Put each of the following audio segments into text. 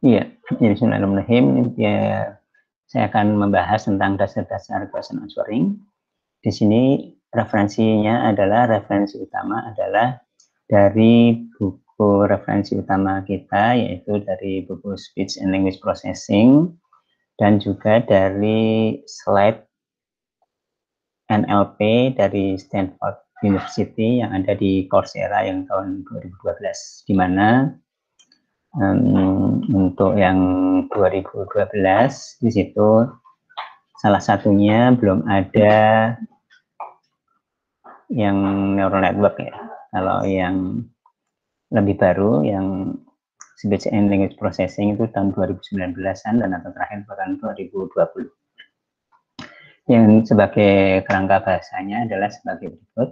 Iya, bismillahirrahmanirrahim. Ya, saya akan membahas tentang dasar-dasar question answering. Di sini referensinya adalah, referensi utama adalah dari buku referensi utama kita, yaitu dari buku Speech and Language Processing, dan juga dari slide NLP dari Stanford University yang ada di Coursera yang tahun 2012, di mana untuk yang 2012 di situ salah satunya belum ada yang neural network ya. Kalau yang lebih baru yang Speech and Language Processing itu tahun 2019-an dan atau terakhir bahkan 2020. Yang sebagai kerangka bahasanya adalah sebagai berikut.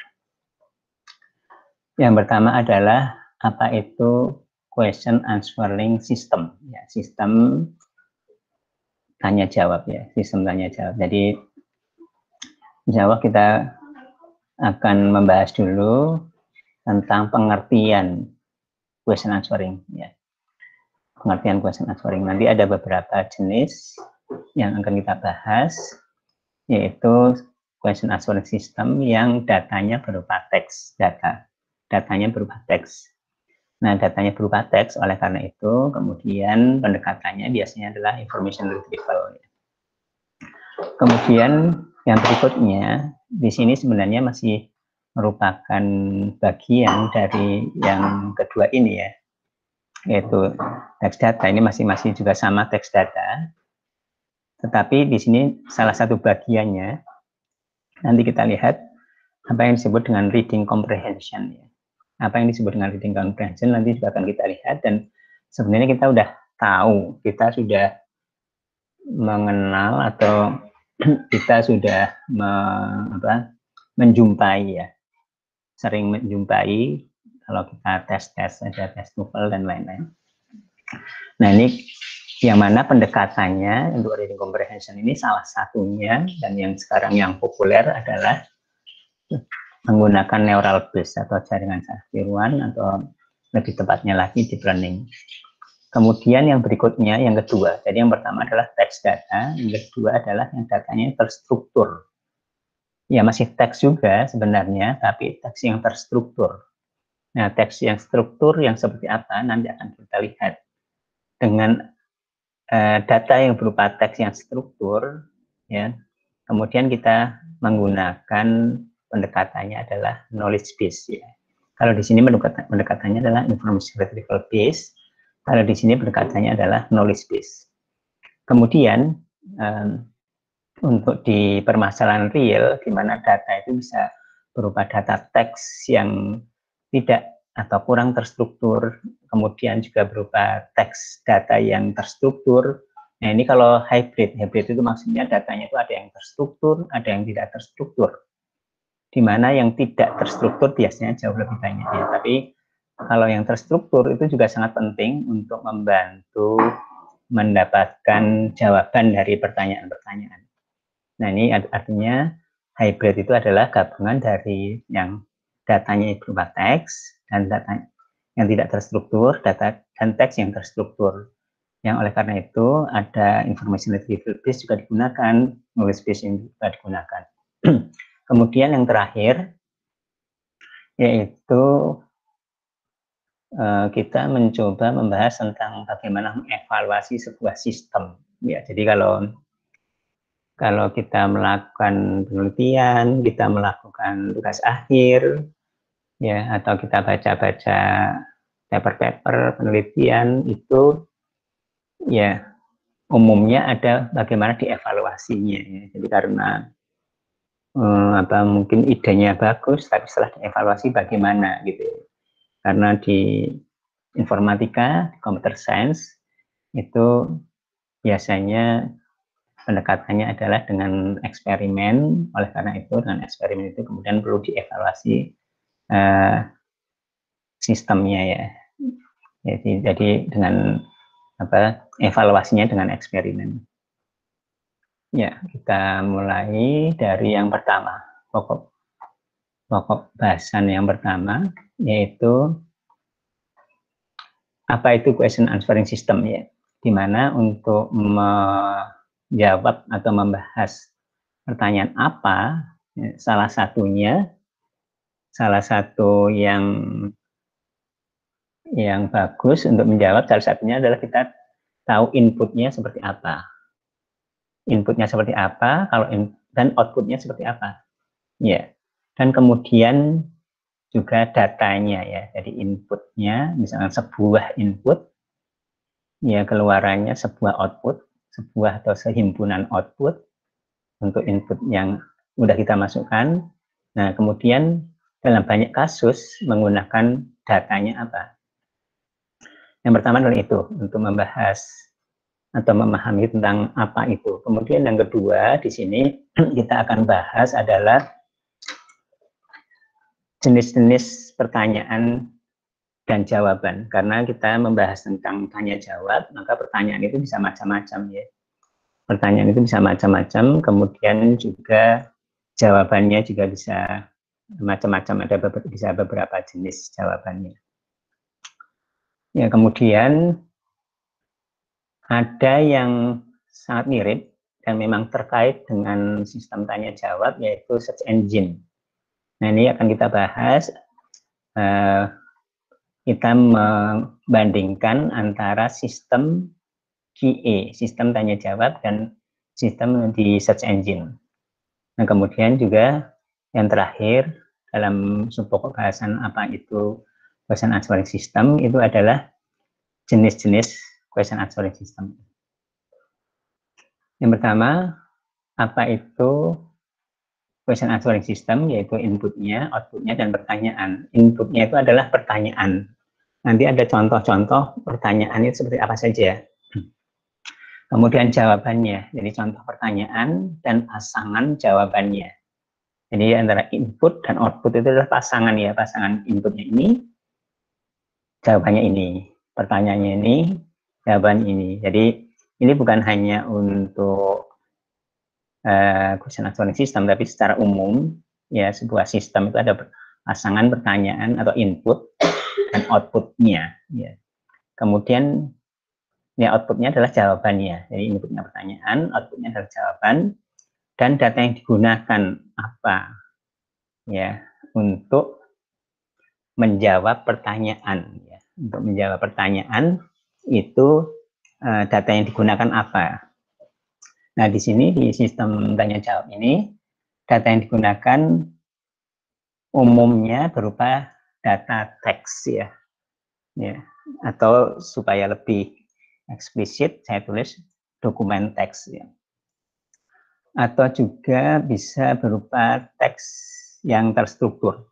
Yang pertama adalah apa itu question answering system, ya, sistem tanya jawab ya, sistem tanya jawab. Jadi jawab kita akan membahas dulu tentang pengertian question answering ya. Pengertian question answering. Nanti ada beberapa jenis yang akan kita bahas, yaitu question answering system yang datanya berupa teks, datanya berupa teks. Nah, datanya berupa teks, oleh karena itu kemudian pendekatannya biasanya adalah information retrieval. Kemudian yang berikutnya di sini sebenarnya masih merupakan bagian dari yang kedua ini ya, yaitu teks data. Ini masih juga sama teks data, tetapi di sini salah satu bagiannya nanti kita lihat apa yang disebut dengan reading comprehension ya. Apa yang disebut dengan reading comprehension nanti juga akan kita lihat, dan sebenarnya kita udah tahu, kita sudah mengenal atau kita sudah menjumpai ya, sering menjumpai kalau kita tes ada tes TOEFL dan lain-lain. Nah, ini yang mana pendekatannya untuk reading comprehension ini salah satunya dan yang sekarang yang populer adalah menggunakan neural base atau jaringan saraf tiruan, atau lebih tepatnya lagi deep learning. Kemudian yang berikutnya, yang kedua, jadi yang pertama adalah teks data, yang kedua adalah yang datanya terstruktur. Ya, masih teks juga sebenarnya, tapi teks yang terstruktur. Nah, teks yang struktur yang seperti apa nanti akan kita lihat. Dengan data yang berupa teks yang struktur, ya, kemudian kita menggunakan pendekatannya adalah knowledge base. Ya. Kalau di sini pendekatannya adalah information retrieval base, kalau di sini pendekatannya adalah knowledge base. Kemudian untuk di permasalahan real, di mana data itu bisa berupa data teks yang tidak atau kurang terstruktur, kemudian juga berupa teks data yang terstruktur. Nah, ini kalau hybrid itu maksudnya datanya itu ada yang terstruktur, ada yang tidak terstruktur. Di mana yang tidak terstruktur biasanya jauh lebih banyak ya, tapi kalau yang terstruktur itu juga sangat penting untuk membantu mendapatkan jawaban dari pertanyaan-pertanyaan. Nah, ini artinya hybrid itu adalah gabungan dari yang datanya berupa teks dan data yang tidak terstruktur, data dan teks yang terstruktur. Yang oleh karena itu ada information retrieval base juga digunakan, knowledge base yang juga digunakan. Kemudian yang terakhir yaitu kita mencoba membahas tentang bagaimana mengevaluasi sebuah sistem. Ya, jadi kalau kita melakukan penelitian, kita melakukan tugas akhir, ya, atau kita baca-baca paper-paper penelitian itu, ya, umumnya ada bagaimana dievaluasinya. Ya. Jadi karena mungkin idenya bagus, tapi setelah dievaluasi bagaimana gitu. Karena di informatika, computer science itu biasanya pendekatannya adalah dengan eksperimen. Oleh karena itu dengan eksperimen itu kemudian perlu dievaluasi sistemnya ya. Jadi dengan evaluasinya dengan eksperimen. Ya, kita mulai dari yang pertama, pokok bahasan yang pertama, yaitu apa itu question answering system ya, di mana untuk menjawab atau membahas pertanyaan apa, ya, salah satu yang bagus untuk menjawab salah satunya adalah kita tahu inputnya seperti apa, kalau dan outputnya seperti apa, ya, dan kemudian juga datanya ya, jadi inputnya misalnya sebuah input, ya keluarannya sebuah output, sebuah atau sehimpunan output untuk input yang sudah kita masukkan. Nah kemudian dalam banyak kasus menggunakan datanya apa. Yang pertama adalah itu, untuk membahas atau memahami tentang apa itu. Kemudian yang kedua di sini kita akan bahas adalah jenis-jenis pertanyaan dan jawaban. Karena kita membahas tentang tanya jawab, maka pertanyaan itu bisa macam-macam ya. Pertanyaan itu bisa macam-macam, kemudian juga jawabannya juga bisa macam-macam, bisa beberapa jenis jawabannya. Ya, kemudian ada yang sangat mirip dan memang terkait dengan sistem tanya jawab, yaitu search engine. Nah ini akan kita bahas, kita membandingkan antara sistem QA, sistem tanya jawab, dan sistem di search engine. Nah kemudian juga yang terakhir dalam subpokok bahasan apa itu question answering system itu adalah jenis-jenis question answering system. Yang pertama, apa itu question answering system, yaitu inputnya, outputnya, dan pertanyaan. Inputnya itu adalah pertanyaan. Nanti ada contoh-contoh pertanyaan itu seperti apa saja. Kemudian jawabannya, jadi contoh pertanyaan dan pasangan jawabannya. Jadi antara input dan output itu adalah pasangan ya, pasangan inputnya ini, jawabannya ini, pertanyaannya ini, jawaban ini. Jadi ini bukan hanya untuk question answering system, tapi secara umum ya sebuah sistem itu ada pasangan pertanyaan atau input dan outputnya. Ya. Kemudian ya outputnya adalah jawabannya. Jadi inputnya pertanyaan, outputnya adalah jawaban, dan data yang digunakan apa ya untuk menjawab pertanyaan. Ya. Untuk menjawab pertanyaan itu data yang digunakan apa. Nah di sini di sistem tanya jawab ini data yang digunakan umumnya berupa data teks ya, atau supaya lebih eksplisit saya tulis dokumen teks ya, atau juga bisa berupa teks yang terstruktur.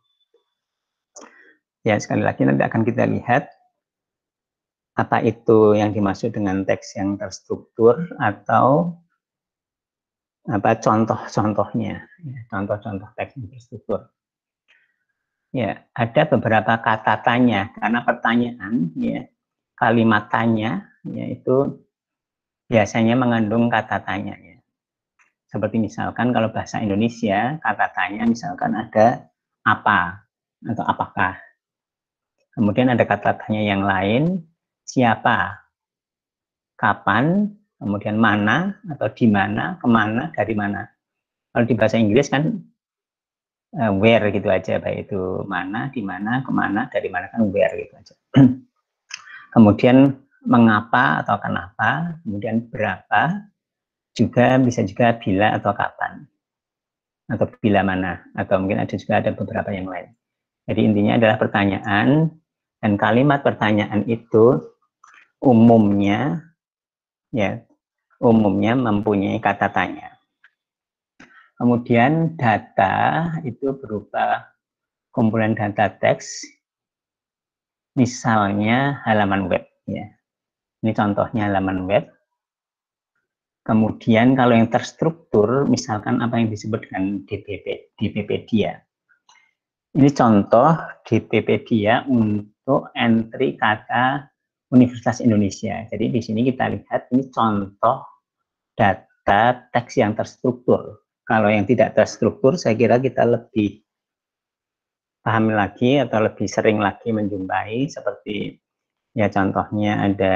Ya sekali lagi nanti akan kita lihat apa itu yang dimaksud dengan teks yang terstruktur atau apa contoh-contohnya, contoh-contoh teks yang terstruktur. Ya, ada beberapa kata tanya karena pertanyaan ya, kalimat tanya yaitu biasanya mengandung kata tanya ya. Seperti misalkan kalau bahasa Indonesia kata tanya misalkan ada apa atau apakah. Kemudian ada kata tanya yang lain, siapa, kapan, kemudian mana atau di mana, kemana, dari mana. Kalau di bahasa Inggris kan where gitu aja, baik itu mana, di mana, kemana, dari mana kan where gitu aja. Kemudian mengapa atau kenapa, kemudian berapa, juga bisa juga bila atau kapan, atau bila mana, atau mungkin ada juga ada beberapa yang lain. Jadi intinya adalah pertanyaan, dan kalimat pertanyaan itu umumnya mempunyai kata tanya. Kemudian data itu berupa komponen data teks, misalnya halaman web ya. Ini contohnya halaman web. Kemudian kalau yang terstruktur, misalkan apa yang disebut dengan DPpedia. Ini contoh DPpedia untuk entry kata Universitas Indonesia. Jadi di sini kita lihat ini contoh data teks yang terstruktur. Kalau yang tidak terstruktur, saya kira kita lebih paham lagi atau lebih sering lagi menjumpai seperti Ya contohnya ada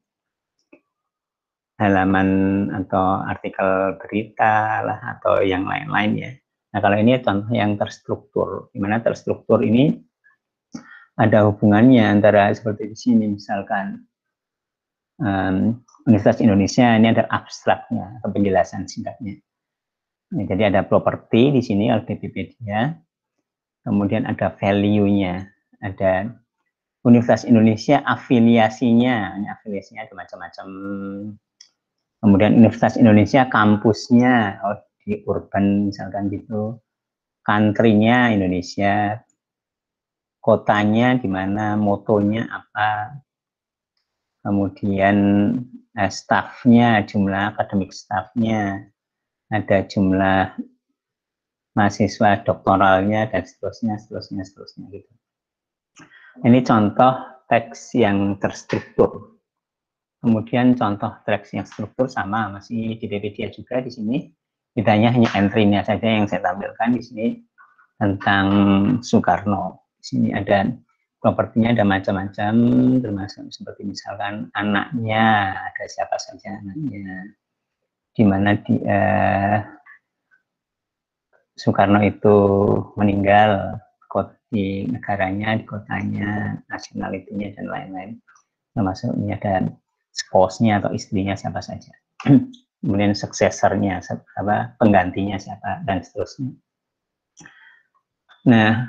halaman atau artikel berita lah atau yang lain-lain ya. Nah kalau ini contoh yang terstruktur, di mana terstruktur ini ada hubungannya antara seperti di sini misalkan Universitas Indonesia ini ada abstraknya atau penjelasan singkatnya. Nah, jadi ada properti di sini Wikipedia, kemudian ada value-nya, ada Universitas Indonesia afiliasinya, ini afiliasinya ada macam-macam. Kemudian Universitas Indonesia kampusnya, oh, di urban misalkan gitu, country-nya Indonesia, kotanya di mana, motonya apa, kemudian staff-nya, jumlah akademik staff-nya, ada jumlah mahasiswa doktoralnya dan seterusnya gitu. Ini contoh teks yang terstruktur. Kemudian contoh teks yang struktur sama masih di Wikipedia juga di sini. Bedanya hanya entry-nya saja yang saya tampilkan di sini tentang Soekarno. Di sini ada propertinya ada macam-macam, termasuk seperti misalkan anaknya, ada siapa saja anaknya, di mana Soekarno itu meninggal di negaranya, di kotanya, nasionalitinya dan lain-lain. Termasuk ini ada spouse-nya atau istrinya siapa saja. Kemudian suksesornya, penggantinya siapa dan seterusnya. Nah,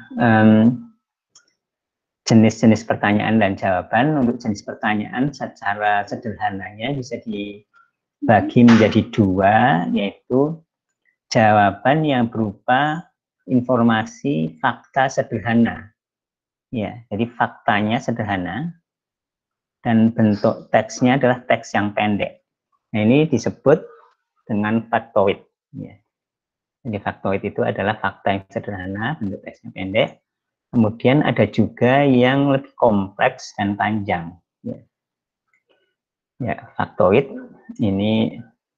jenis-jenis pertanyaan dan jawaban. Untuk jenis pertanyaan secara sederhananya bisa dibagi menjadi dua, yaitu jawaban yang berupa informasi fakta sederhana. Ya, jadi faktanya sederhana dan bentuk teksnya adalah teks yang pendek. Nah, ini disebut dengan faktoid. Ya. Jadi faktoid itu adalah fakta yang sederhana, bentuk teksnya pendek. Kemudian ada juga yang lebih kompleks dan panjang. Ya, ya faktoid ini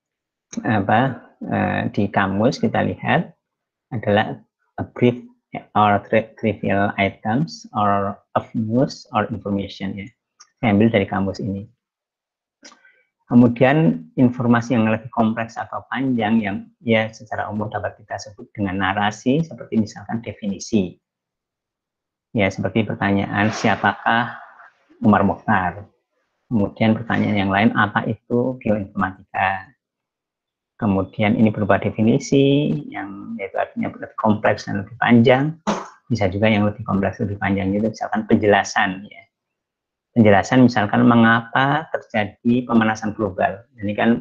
di kamus kita lihat adalah a brief or trivial items or of news or information ya. Saya ambil dari kamus ini. Kemudian informasi yang lebih kompleks atau panjang yang ya secara umum dapat kita sebut dengan narasi seperti misalkan definisi. Ya seperti pertanyaan siapakah Umar Mokhtar. Kemudian pertanyaan yang lain apa itu bioinformatika. Kemudian ini berupa definisi yang yaitu artinya lebih kompleks dan lebih panjang. Bisa juga yang lebih kompleks lebih panjang itu misalkan penjelasan ya. Penjelasan misalkan mengapa terjadi pemanasan global. Ini kan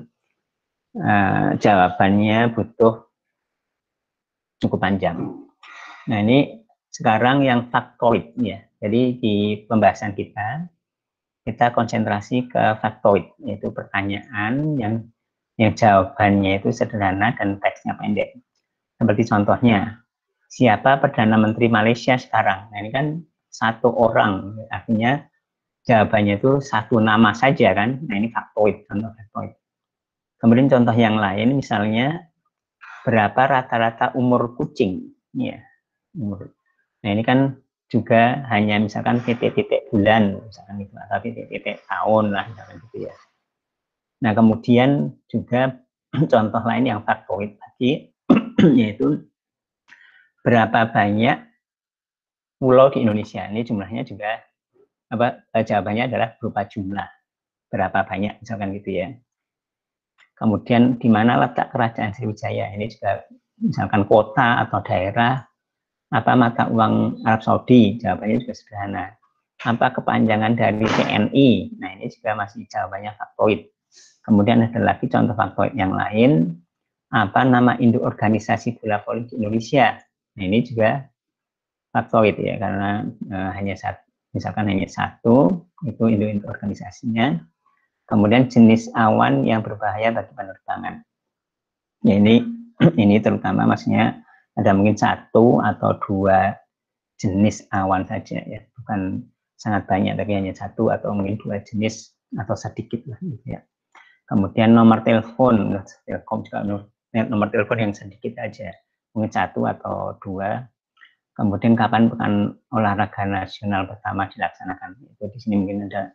jawabannya butuh cukup panjang. Nah ini sekarang yang faktoid ya. Jadi di pembahasan kita konsentrasi ke faktoid, yaitu pertanyaan yang jawabannya itu sederhana dan teksnya pendek. Seperti contohnya, siapa Perdana Menteri Malaysia sekarang? Nah ini kan satu orang, artinya jawabannya itu satu nama saja kan. Nah ini faktoid, contoh faktoid. Kemudian contoh yang lain misalnya berapa rata-rata umur kucing ya umur. Nah ini kan juga hanya misalkan titik-titik bulan misalkan itu atau titik-titik tahun lah misalkan gitu ya. Nah kemudian juga contoh lain yang faktoid lagi yaitu berapa banyak pulau di Indonesia. Ini jumlahnya juga jawabannya adalah berupa jumlah berapa banyak misalkan gitu ya. Kemudian di mana letak kerajaan Sriwijaya? Ini juga misalkan kota atau daerah. Apa mata uang Arab Saudi? Jawabannya juga sederhana. Apa kepanjangan dari TNI? Nah ini juga masih jawabannya faktoid. Kemudian ada lagi contoh faktoid yang lain. Apa nama induk organisasi bola voli di Indonesia? Nah ini juga faktoid ya karena hanya satu, misalkan hanya satu itu induk organisasinya. Kemudian jenis awan yang berbahaya bagi penerbangan. Ya ini terutama maksudnya ada mungkin satu atau dua jenis awan saja ya, bukan sangat banyak tapi hanya satu atau mungkin dua jenis atau sedikit lah gitu ya. Kemudian nomor telepon, Telkom juga nomor telepon yang sedikit aja, mungkin satu atau dua. Kemudian kapan pekan olahraga nasional pertama dilaksanakan? Itu di sini mungkin ada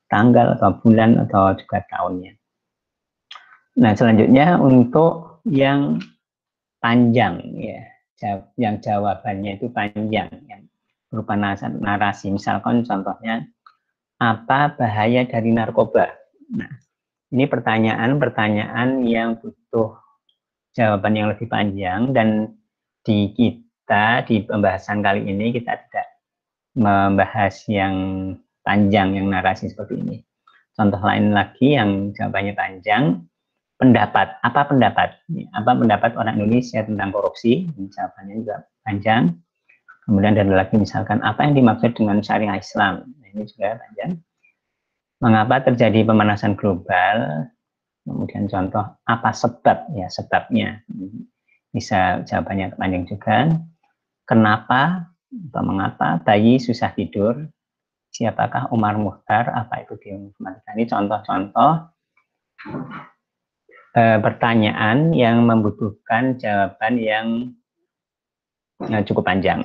tanggal atau bulan atau juga tahunnya. Nah, selanjutnya untuk yang panjang ya, yang jawabannya itu panjang, yang berupa narasi. Misalkan contohnya, apa bahaya dari narkoba? Nah, ini pertanyaan-pertanyaan yang butuh jawaban yang lebih panjang, dan di pembahasan kali ini kita tidak membahas yang panjang, yang narasi seperti ini. Contoh lain lagi yang jawabannya panjang, pendapat. Apa pendapat? Apa pendapat orang Indonesia tentang korupsi? Jawabannya juga panjang. Kemudian ada lagi misalkan, apa yang dimaksud dengan syariah Islam? Nah, ini juga panjang. Mengapa terjadi pemanasan global? Kemudian contoh, apa sebab? Ya, sebabnya. Bisa jawabannya panjang juga. Kenapa atau mengapa bayi susah tidur? Siapakah Umar Mukhtar? Apa itu bioinformatika? Ini contoh-contoh pertanyaan yang membutuhkan jawaban yang cukup panjang.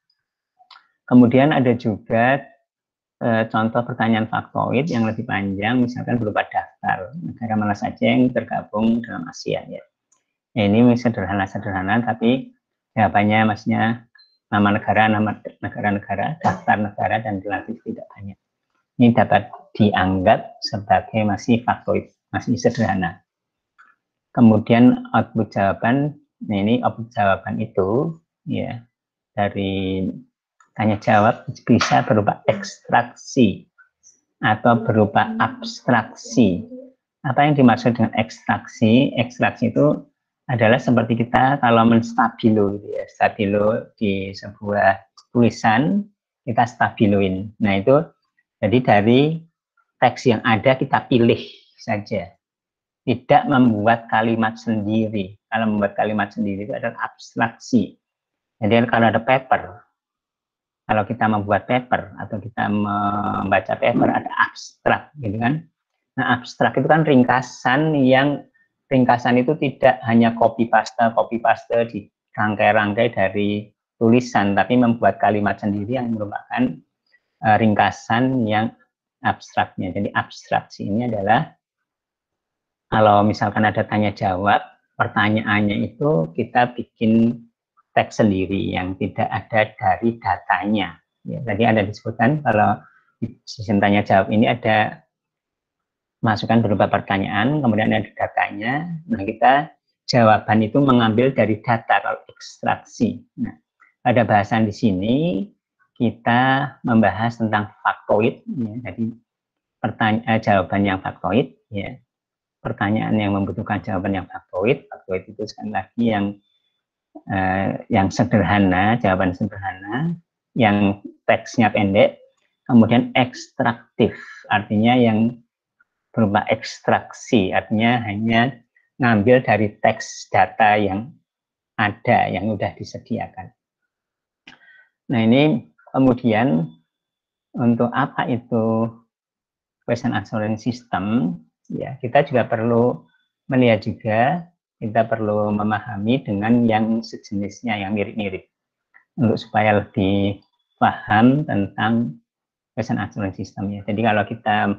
Kemudian ada juga contoh pertanyaan faktoid yang lebih panjang, misalkan berupa daftar negara mana saja yang tergabung dalam ASEAN ya. Ini sederhana-sederhana, tapi jawabannya maksudnya nama negara-negara, daftar negara, dan relatif tidak banyak. Ini dapat dianggap sebagai masih faktoid, masih sederhana. Kemudian output jawaban, nah ini output jawaban itu ya dari tanya jawab bisa berupa ekstraksi atau berupa abstraksi. Apa yang dimaksud dengan ekstraksi? Ekstraksi itu adalah seperti kita kalau menstabilo, gitu ya. Stabilo di sebuah tulisan kita stabiloin. Nah itu jadi dari teks yang ada kita pilih saja, tidak membuat kalimat sendiri. Kalau membuat kalimat sendiri itu adalah abstraksi. Jadi kalau ada paper, kalau kita membuat paper atau kita membaca paper, ada abstrak, gitu kan? Nah, abstrak itu kan ringkasan itu tidak hanya copy paste di rangkai-rangkai dari tulisan, tapi membuat kalimat sendiri yang merupakan ringkasan yang abstraknya. Jadi abstraksi ini adalah kalau misalkan ada tanya jawab, pertanyaannya itu kita bikin teks sendiri yang tidak ada dari datanya. Ya, tadi ada disebutkan kalau di sistem tanya jawab ini ada masukan berupa pertanyaan, kemudian ada datanya. Nah, kita jawaban itu mengambil dari data kalau ekstraksi. Nah, pada bahasan di sini kita membahas tentang faktoid. Ya, jadi jawaban yang faktoid. Ya, pertanyaan yang membutuhkan jawaban yang faktoid. Faktoid itu sekali lagi yang sederhana, jawaban sederhana, yang teksnya pendek, kemudian ekstraktif, artinya yang berupa ekstraksi, artinya hanya ngambil dari teks data yang ada, yang sudah disediakan. Nah ini kemudian untuk apa itu question answering system, ya kita juga perlu melihat juga, kita perlu memahami dengan yang sejenisnya, yang mirip-mirip, untuk supaya lebih paham tentang question answering system-nya. Jadi kalau kita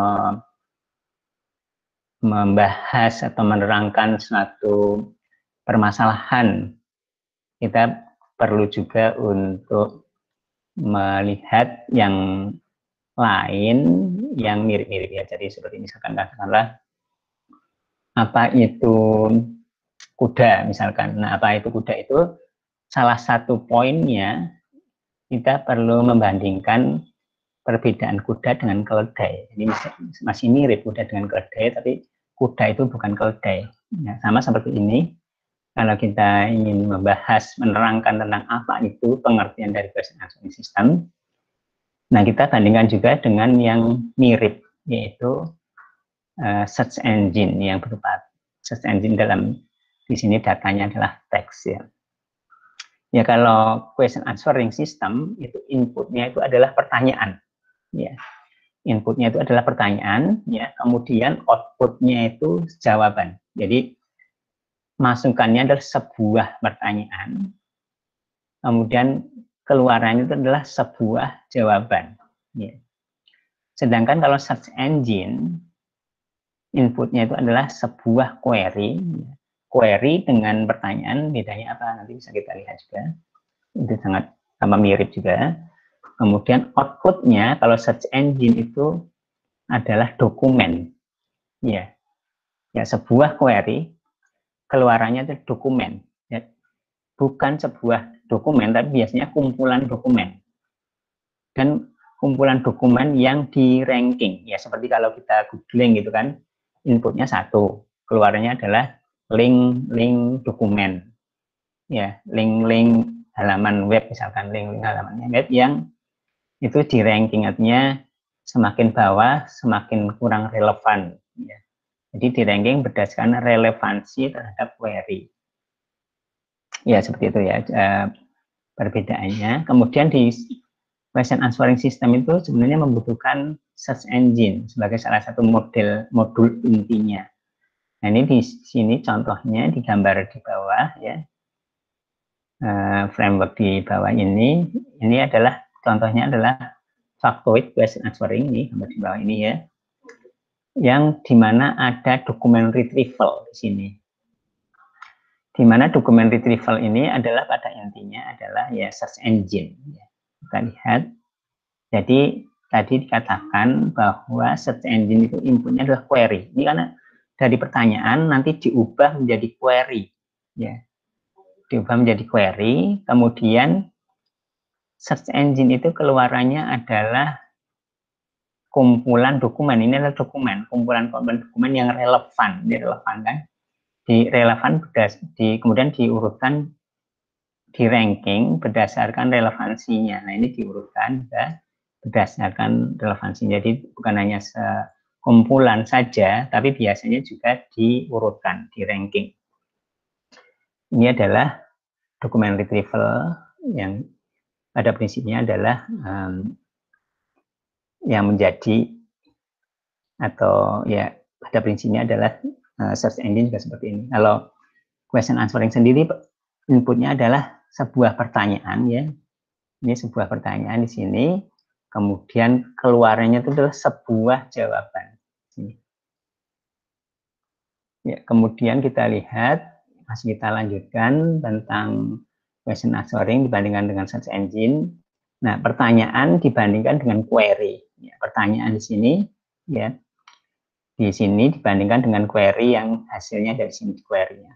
membahas atau menerangkan suatu permasalahan, kita perlu juga untuk melihat yang lain yang mirip-mirip ya. Jadi seperti misalkan katakanlah apa itu kuda misalkan. Nah, apa itu kuda itu salah satu poinnya kita perlu membandingkan perbedaan kuda dengan keledai. Jadi masih mirip kuda dengan keledai, tapi kuda itu bukan keledai. Ya, sama seperti ini. Kalau kita ingin membahas, menerangkan tentang apa itu pengertian dari question answering system, nah kita bandingkan juga dengan yang mirip, yaitu search engine, yang berupa search engine dalam di sini datanya adalah teks ya. Ya kalau question answering system itu inputnya itu adalah pertanyaan, ya. Inputnya itu adalah pertanyaan, ya. Kemudian outputnya itu jawaban. Jadi masukannya adalah sebuah pertanyaan, kemudian keluarannya itu adalah sebuah jawaban. Ya. Sedangkan kalau search engine, inputnya itu adalah sebuah query. Query dengan pertanyaan, bedanya apa? Nanti bisa kita lihat juga. Itu sangat sama mirip juga. Kemudian outputnya, kalau search engine itu adalah dokumen. Ya, ya sebuah query, keluarannya itu dokumen. Ya, bukan sebuah dokumen, tapi biasanya kumpulan dokumen. Dan kumpulan dokumen yang di ranking. Ya, seperti kalau kita googling gitu kan, inputnya satu, keluarnya adalah link dokumen, ya link halaman web, misalkan link halaman web yang itu di ranking, artinya semakin bawah semakin kurang relevan, ya. Jadi di ranking berdasarkan relevansi terhadap query, ya seperti itu ya perbedaannya. Kemudian di question answering system itu sebenarnya membutuhkan search engine sebagai salah satu modul intinya. Nah, ini di sini contohnya digambar di bawah ya. Framework di bawah ini adalah contohnya adalah factoid question answering, ini gambar di bawah ini ya. Yang dimana ada dokumen retrieval di sini. Di mana dokumen retrieval ini adalah pada intinya adalah ya search engine. Ya. Kita lihat. Jadi tadi dikatakan bahwa search engine itu inputnya adalah query. Ini karena dari pertanyaan nanti diubah menjadi query, ya, diubah menjadi query. Kemudian search engine itu keluarannya adalah kumpulan dokumen. Ini adalah dokumen, kumpulan dokumen yang relevan, direlevankan, kemudian diurutkan di ranking berdasarkan relevansinya. Nah, ini diurutkan ya, berdasarkan relevansinya. Jadi bukan hanya kumpulan saja, tapi biasanya juga diurutkan di ranking. Ini adalah dokumen retrieval yang pada prinsipnya adalah yang menjadi atau ya pada prinsipnya adalah search engine juga seperti ini. Kalau question answering sendiri inputnya adalah sebuah pertanyaan ya. Ini sebuah pertanyaan di sini. Kemudian keluarnya itu adalah sebuah jawaban. Ya, kemudian kita lihat, masih kita lanjutkan tentang question answering dibandingkan dengan search engine. Nah, pertanyaan dibandingkan dengan query. Ya, pertanyaan di sini, ya, di sini dibandingkan dengan query yang hasilnya dari sini query-nya.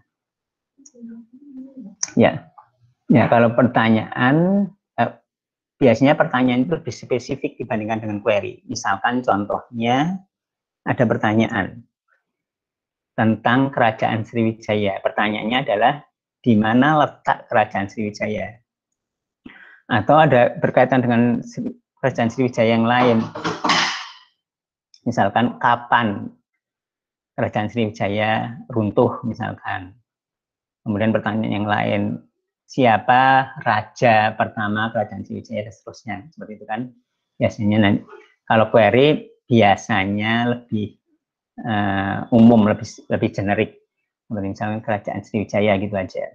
Ya, ya kalau pertanyaan biasanya pertanyaan itu lebih spesifik dibandingkan dengan query. Misalkan contohnya ada pertanyaan tentang Kerajaan Sriwijaya. Pertanyaannya adalah di mana letak Kerajaan Sriwijaya? Atau ada berkaitan dengan Kerajaan Sriwijaya yang lain. Misalkan kapan Kerajaan Sriwijaya runtuh misalkan. Kemudian pertanyaan yang lain, siapa raja pertama Kerajaan Sriwijaya dan seterusnya, seperti itu kan. Biasanya kalau query biasanya lebih umum, lebih generik. Misalnya Kerajaan Sriwijaya gitu aja.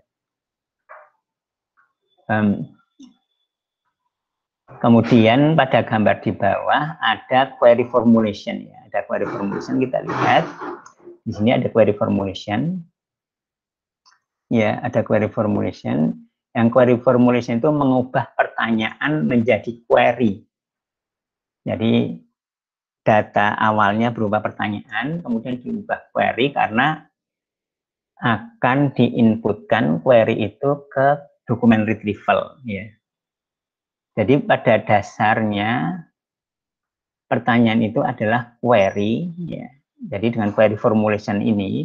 Kemudian pada gambar di bawah ada query formulation ya. Ada query formulation, kita lihat. Di sini ada query formulation. Ya, ada query formulation. Yang query formulation itu mengubah pertanyaan menjadi query. Jadi data awalnya berupa pertanyaan, kemudian diubah query karena akan diinputkan query itu ke dokumen retrieval. Ya. Jadi pada dasarnya pertanyaan itu adalah query. Ya. Jadi dengan query formulation ini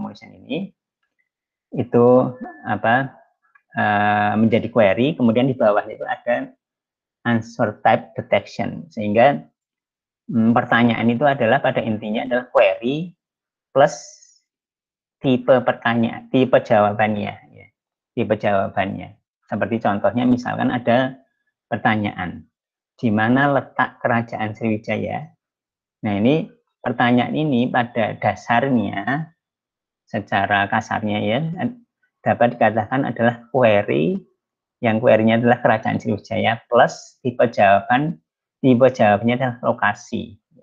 itu apa? Menjadi query, kemudian di bawahnya itu ada answer type detection, sehingga pertanyaan itu adalah pada intinya adalah query plus tipe pertanyaan, tipe jawabannya, ya. Tipe jawabannya. Seperti contohnya misalkan ada pertanyaan, di mana letak Kerajaan Sriwijaya? Nah, ini pertanyaan ini pada dasarnya secara kasarnya ya dapat dikatakan adalah query, yang query-nya adalah Kerajaan Sriwijaya plus tipe jawabannya adalah lokasi.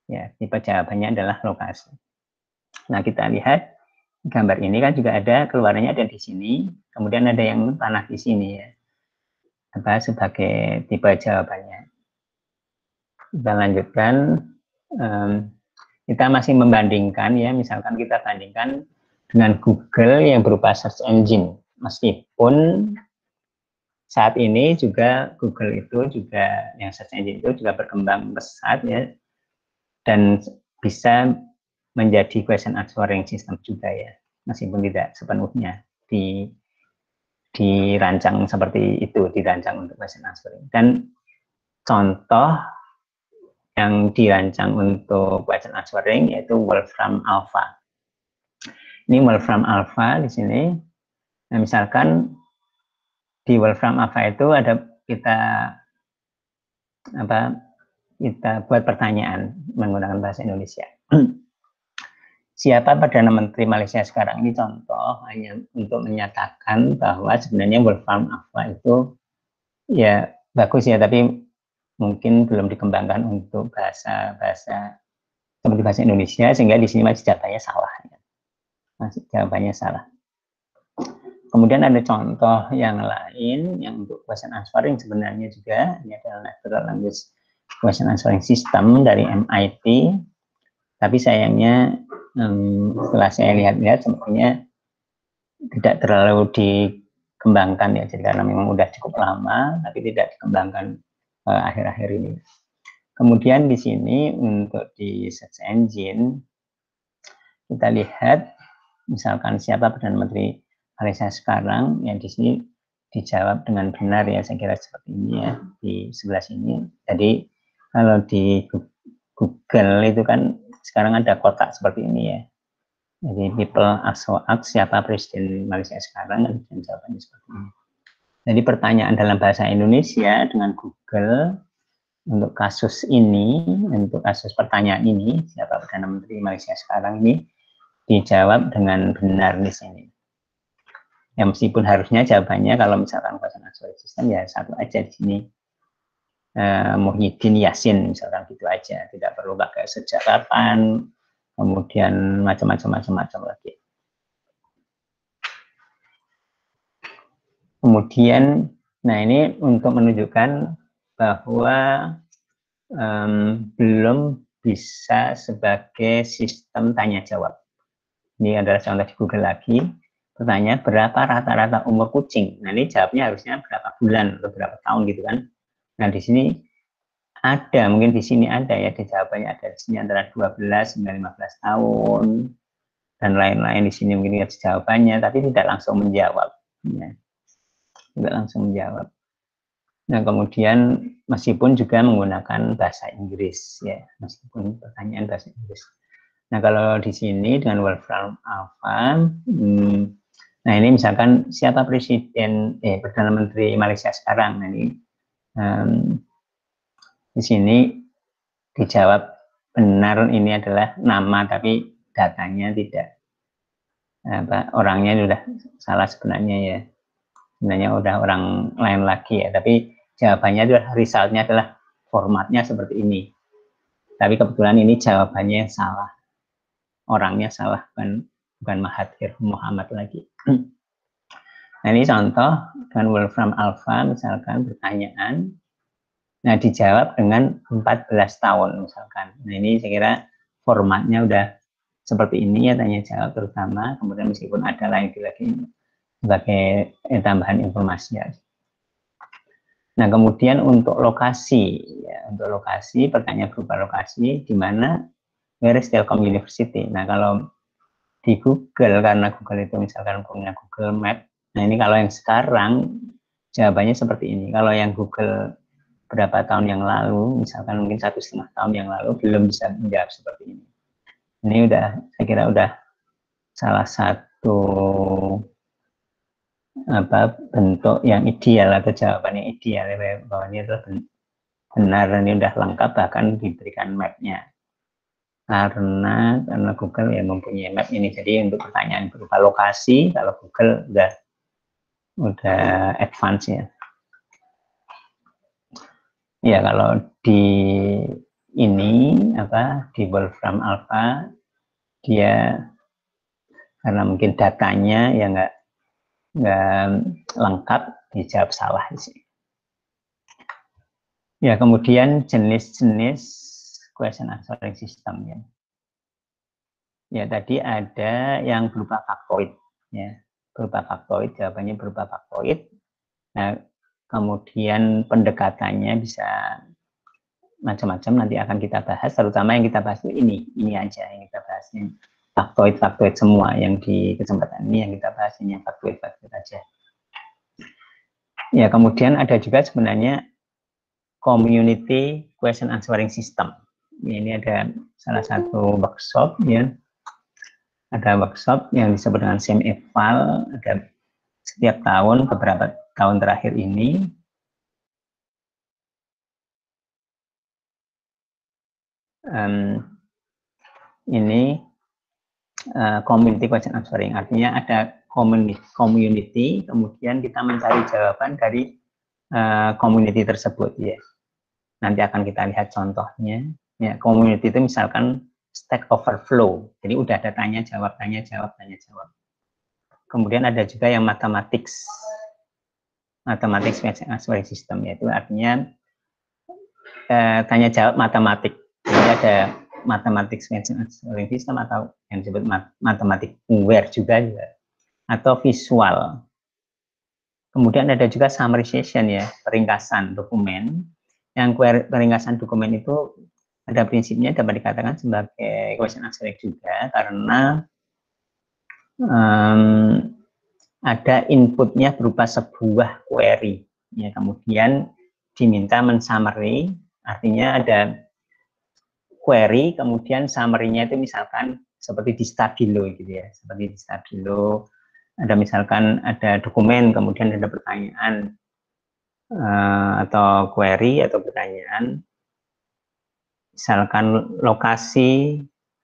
Ya, tipe jawabannya adalah lokasi. Nah, kita lihat gambar ini kan juga ada keluarannya ada di sini, kemudian ada yang panah di sini ya. Apa sebagai tipe jawabannya. Kita lanjutkan. Kita masih membandingkan ya, misalkan kita bandingkan dengan Google yang berupa search engine. Meskipun saat ini juga Google itu juga yang search engine itu juga berkembang pesat ya, dan bisa menjadi question answering system juga ya, meskipun tidak sepenuhnya dirancang seperti itu, dirancang untuk question answering. Dan contoh yang dirancang untuk question answering yaitu Wolfram Alpha. Ini Wolfram Alpha di sini. Nah, misalkan di Wolfram Alpha itu ada kita buat pertanyaan menggunakan bahasa Indonesia. Siapa Perdana Menteri Malaysia sekarang? Ini contoh hanya untuk menyatakan bahwa sebenarnya Wolfram Alpha itu ya bagus ya, tapi mungkin belum dikembangkan untuk bahasa seperti bahasa Indonesia, sehingga di sini masih jawabannya salah. Masih jawabannya salah. Kemudian ada contoh yang lain yang untuk question answering sebenarnya juga, ini adalah Natural Language Question Answering System dari MIT. Tapi sayangnya setelah saya lihat-lihat sebenarnya tidak terlalu dikembangkan ya, jadi karena memang udah cukup lama tapi tidak dikembangkan akhir-akhir ini. Kemudian di sini untuk di search engine kita lihat misalkan siapa Perdana Menteri Malaysia sekarang, yang di sini dijawab dengan benar ya, saya kira seperti ini ya di sebelah sini. Jadi kalau di Google itu kan sekarang ada kotak seperti ini ya. Jadi people ask siapa presiden Malaysia sekarang, dan jawabannya seperti ini. Jadi pertanyaan dalam bahasa Indonesia dengan Google untuk kasus ini, untuk kasus pertanyaan ini, siapa Perdana Menteri Malaysia sekarang ini, dijawab dengan benar di sini. Ya meskipun harusnya jawabannya kalau misalkan question answering system ya satu aja di sini, Muhyiddin Yassin misalkan gitu aja, tidak perlu pakai sejak kapan, kemudian macam-macam lagi. Kemudian, nah ini untuk menunjukkan bahwa belum bisa sebagai sistem tanya jawab. Ini adalah contoh di Google lagi. Pertanyaan berapa rata-rata umur kucing? Nah ini jawabnya harusnya berapa bulan atau berapa tahun gitu kan? Nah di sini ada, mungkin di sini ada ya, di jawabannya ada di sini antara 12 hingga 15 tahun dan lain-lain. Di sini mungkin ada jawabannya, tapi tidak langsung menjawab. Ya. Tidak langsung menjawab. Nah kemudian meskipun juga menggunakan bahasa Inggris ya, meskipun pertanyaan bahasa Inggris. Nah kalau di sini dengan Wolfram Alpha, nah ini misalkan siapa presiden Perdana Menteri Malaysia sekarang, nah ini di sini dijawab benar, ini adalah nama tapi datanya tidak, orangnya sudah salah sebenarnya ya, sebenarnya udah orang lain lagi ya, tapi jawabannya adalah resultnya adalah formatnya seperti ini, tapi kebetulan ini jawabannya salah, orangnya salah, bukan Mahathir Muhammad lagi. Nah ini contoh dengan Wolfram Alpha, misalkan pertanyaan, nah dijawab dengan 14 tahun misalkan. Nah ini saya kira formatnya udah seperti ini ya, tanya jawab terutama, kemudian meskipun ada lagi sebagai tambahan informasi ya. Nah kemudian untuk lokasi ya, untuk lokasi pertanyaan berupa lokasi di mana, where is Telkom University. Nah kalau di Google, karena Google itu misalkan punya Google Map, nah ini kalau yang sekarang jawabannya seperti ini. Kalau yang Google berapa tahun yang lalu, misalkan mungkin 1,5 tahun yang lalu, belum bisa menjawab seperti ini. Ini udah, saya kira udah salah satu bentuk yang ideal atau jawaban yang ideal, bahwa ini adalah benar, ini udah lengkap, bahkan diberikan mapnya. Karena Google yang mempunyai map ini, jadi untuk pertanyaan berupa lokasi, kalau Google udah advance ya. Ya kalau di ini di Wolfram Alpha dia karena mungkin datanya ya nggak lengkap, dijawab salah di sini. Ya, kemudian jenis-jenis question answering system ya. Ya, tadi ada yang berupa faktoid ya. Berupa faktoid, jawabannya berupa faktoid. Nah, kemudian pendekatannya bisa macam-macam, nanti akan kita bahas, terutama yang kita bahas ini aja yang kita bahas, faktoid semua yang di kesempatan ini yang kita bahas, ini yang faktoid aja. Ya, kemudian ada juga sebenarnya community question answering system. Ini ada salah satu workshop ya. Ada workshop yang disebut dengan SEM-Eval, ada setiap tahun, beberapa tahun terakhir ini. Ini community question answering, artinya ada community, kemudian kita mencari jawaban dari community tersebut ya. Nanti akan kita lihat contohnya. Ya, community itu misalkan Stack Overflow, jadi udah ada tanya jawab. Kemudian ada juga yang mathematics question answering system, yaitu artinya tanya jawab matematik. Jadi ada mathematics question answering system atau yang disebut mathematic aware juga, atau visual. Kemudian ada juga summarization ya, peringkasan dokumen. Yang peringkasan dokumen itu pada prinsipnya dapat dikatakan sebagai question answering juga, karena ada inputnya berupa sebuah query ya, kemudian diminta mensummary, artinya ada query kemudian summary-nya itu misalkan seperti di Stabilo gitu ya, seperti di Stabilo ada misalkan ada dokumen kemudian ada pertanyaan atau query atau pertanyaan, misalkan lokasi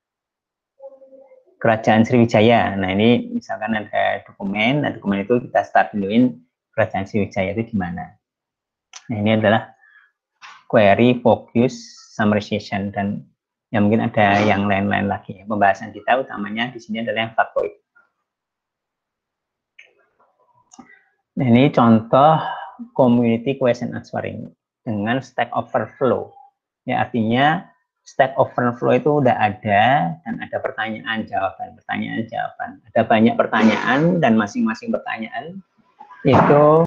Kerajaan Sriwijaya. Nah, ini misalkan ada dokumen, nah dokumen itu kita stabiloin Kerajaan Sriwijaya itu di mana. Nah, ini adalah query, focus, summarization, dan ya mungkin ada yang lain-lain lagi. Pembahasan kita utamanya di sini adalah yang faktoid. Nah, ini contoh community question answering dengan Stack Overflow. Ya, artinya Stack Overflow itu udah ada dan ada pertanyaan jawaban. Ada banyak pertanyaan dan masing-masing pertanyaan itu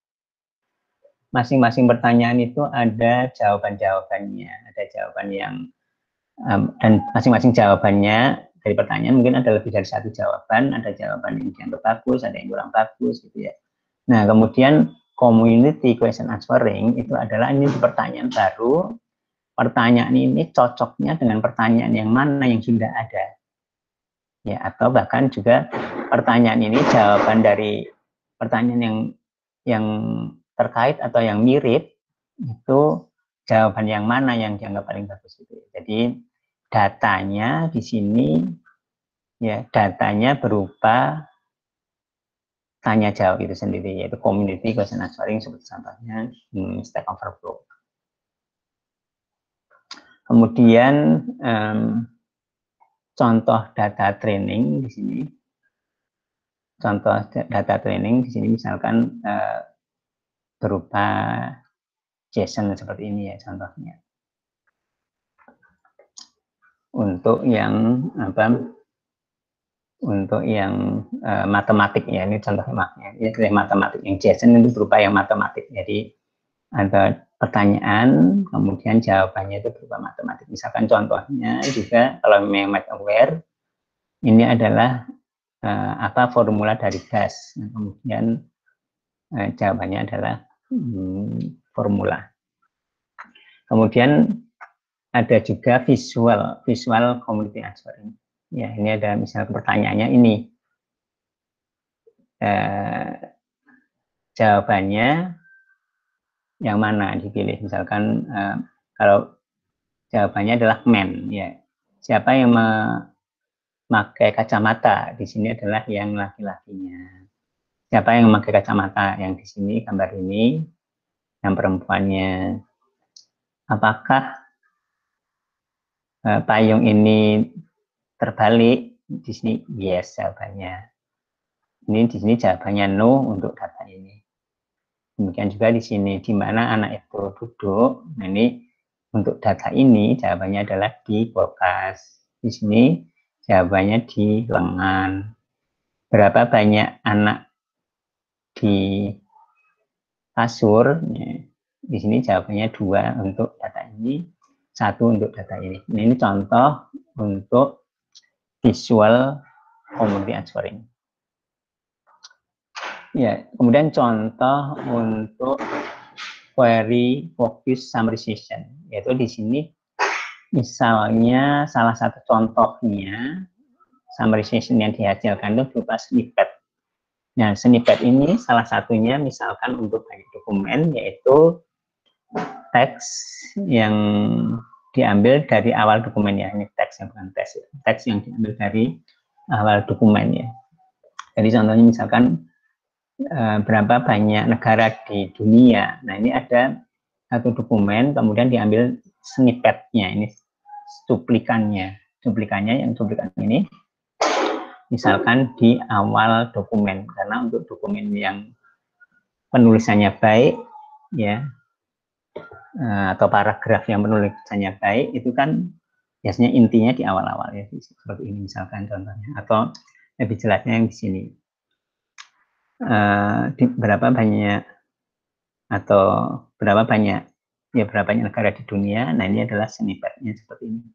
ada jawaban-jawabannya. Ada jawaban yang dan masing-masing jawabannya dari pertanyaan mungkin ada lebih dari satu jawaban. Ada jawaban yang dianggap bagus, ada yang kurang bagus gitu ya. Nah, kemudian community question answering itu adalah ini pertanyaan baru. Pertanyaan ini cocoknya dengan pertanyaan yang mana yang sudah ada. Ya, atau bahkan juga pertanyaan ini jawaban dari pertanyaan yang terkait atau yang mirip, itu jawaban yang mana yang dianggap paling bagus itu. Jadi datanya di sini ya, datanya berupa tanya jawab itu sendiri, yaitu community question answering seperti contohnya Stack Overflow. Kemudian contoh data training di sini. Contoh data training di sini misalkan berupa JSON seperti ini ya contohnya. Untuk yang matematik ya, ini contohnya matematik yang JSON itu berupa yang matematik. Jadi ada pertanyaan, kemudian jawabannya itu berupa matematik. Misalkan contohnya juga kalau memang math aware, ini adalah formula dari gas. Nah, kemudian jawabannya adalah formula. Kemudian ada juga visual community answering. Ya, ini ada misalnya pertanyaannya ini. Jawabannya yang mana dipilih, misalkan kalau jawabannya adalah man ya, siapa yang memakai kacamata, di sini adalah yang laki-lakinya. Siapa yang memakai kacamata, yang di sini gambar ini yang perempuannya. Apakah payung ini terbalik, di sini yes jawabannya. Ini di sini jawabannya no untuk data ini. Demikian juga di sini, di mana anak itu duduk. Nah ini untuk data ini jawabannya adalah di kulkas. Di sini jawabannya di lengan. Berapa banyak anak di kasur? Di sini jawabannya 2 untuk data ini, 1 untuk data ini. Ini contoh untuk visual community answering. Ya, kemudian contoh untuk query focus summarization, yaitu di sini misalnya salah satu contohnya summarization yang dihasilkan itu berupa snippet. Nah, snippet ini salah satunya misalkan untuk banyak dokumen, yaitu teks yang diambil dari awal dokumen ya. Ini teks yang bukan teks, teks yang diambil dari awal dokumen ya. Jadi contohnya misalkan berapa banyak negara di dunia. Nah, ini ada satu dokumen, kemudian diambil snippetnya, ini cuplikannya. Yang cuplikan ini misalkan di awal dokumen, karena untuk dokumen yang penulisannya baik ya, atau paragraf yang penulisannya baik itu kan biasanya intinya di awal-awal ya, seperti ini misalkan contohnya, atau lebih jelasnya yang di sini. Berapa banyak negara di dunia. Nah, ini adalah snippetnya seperti ini.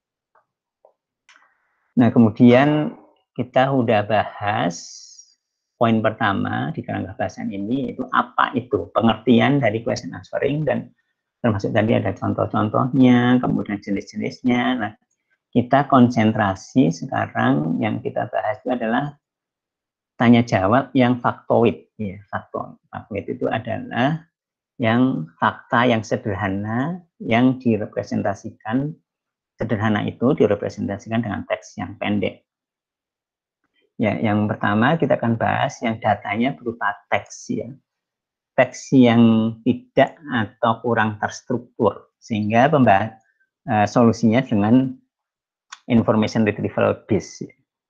Nah, kemudian kita udah bahas poin pertama di kerangka bahasan ini, yaitu apa itu pengertian dari question answering, dan termasuk tadi ada contoh-contohnya, kemudian jenis-jenisnya. Nah, kita konsentrasi sekarang yang kita bahas itu adalah tanya jawab yang faktoid ya. Faktoid itu adalah yang fakta yang sederhana yang direpresentasikan, sederhana itu direpresentasikan dengan teks yang pendek. Ya, yang pertama kita akan bahas yang datanya berupa teks ya. Teks yang tidak atau kurang terstruktur, sehingga solusinya dengan information retrieval based.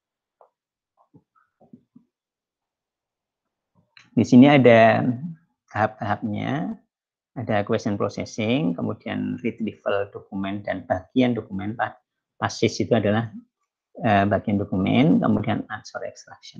Di sini ada tahap-tahapnya, ada question processing, kemudian retrieval dokumen dan bagian dokumen. Passage itu adalah bagian dokumen, kemudian answer extraction.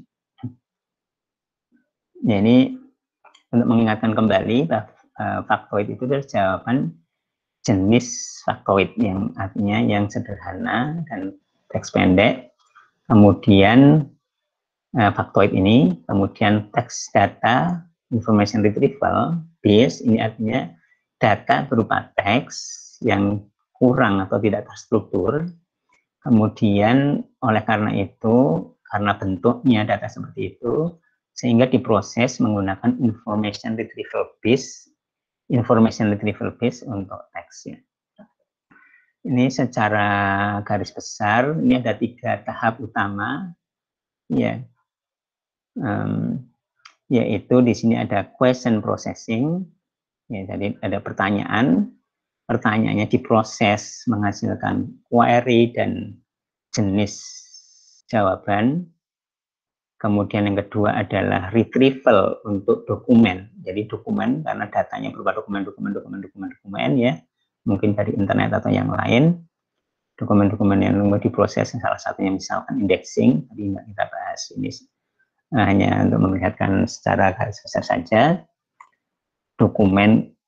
Ya, ini untuk mengingatkan kembali bahwa faktoid itu adalah jawaban jenis faktoid, yang artinya yang sederhana dan teks pendek. Kemudian faktoid ini, kemudian teks data information retrieval base, ini artinya data berupa teks yang kurang atau tidak terstruktur. Kemudian oleh karena itu, karena bentuknya data seperti itu, sehingga diproses menggunakan information retrieval base untuk teksnya. Ini secara garis besar, ini ada 3 tahap utama, ya, yaitu di sini ada question processing, ya, jadi ada pertanyaannya diproses menghasilkan query dan jenis jawaban. Kemudian yang kedua adalah retrieval untuk dokumen. Jadi dokumen karena datanya berupa dokumen ya, mungkin dari internet atau yang lain. Dokumen-dokumen yang diproses, salah satunya misalkan indexing, tadi nggak kita bahas ini, hanya untuk memperlihatkan secara garis besar saja. Dokumen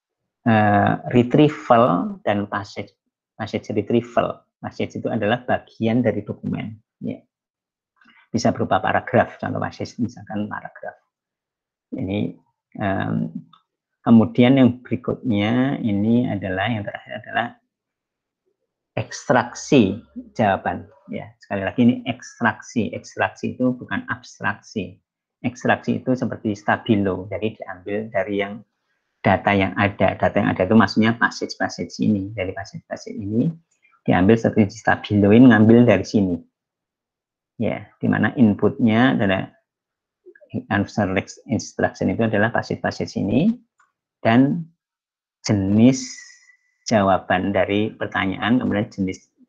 retrieval dan passage retrieval. Passage itu adalah bagian dari dokumen. Ya. Bisa berupa paragraf, contoh passage misalkan paragraf. Ini kemudian yang berikutnya ini adalah yang terakhir adalah ekstraksi jawaban. Ya, sekali lagi ini ekstraksi. Ekstraksi itu bukan abstraksi. Ekstraksi itu seperti stabilo, jadi diambil dari yang data yang ada. Data yang ada itu maksudnya passage ini. Dari passage ini diambil seperti stabilo, ini ngambil dari sini. Ya, di mana inputnya adalah answer instruction itu adalah passage ini, dan jenis jawaban dari pertanyaan, kemudian jenis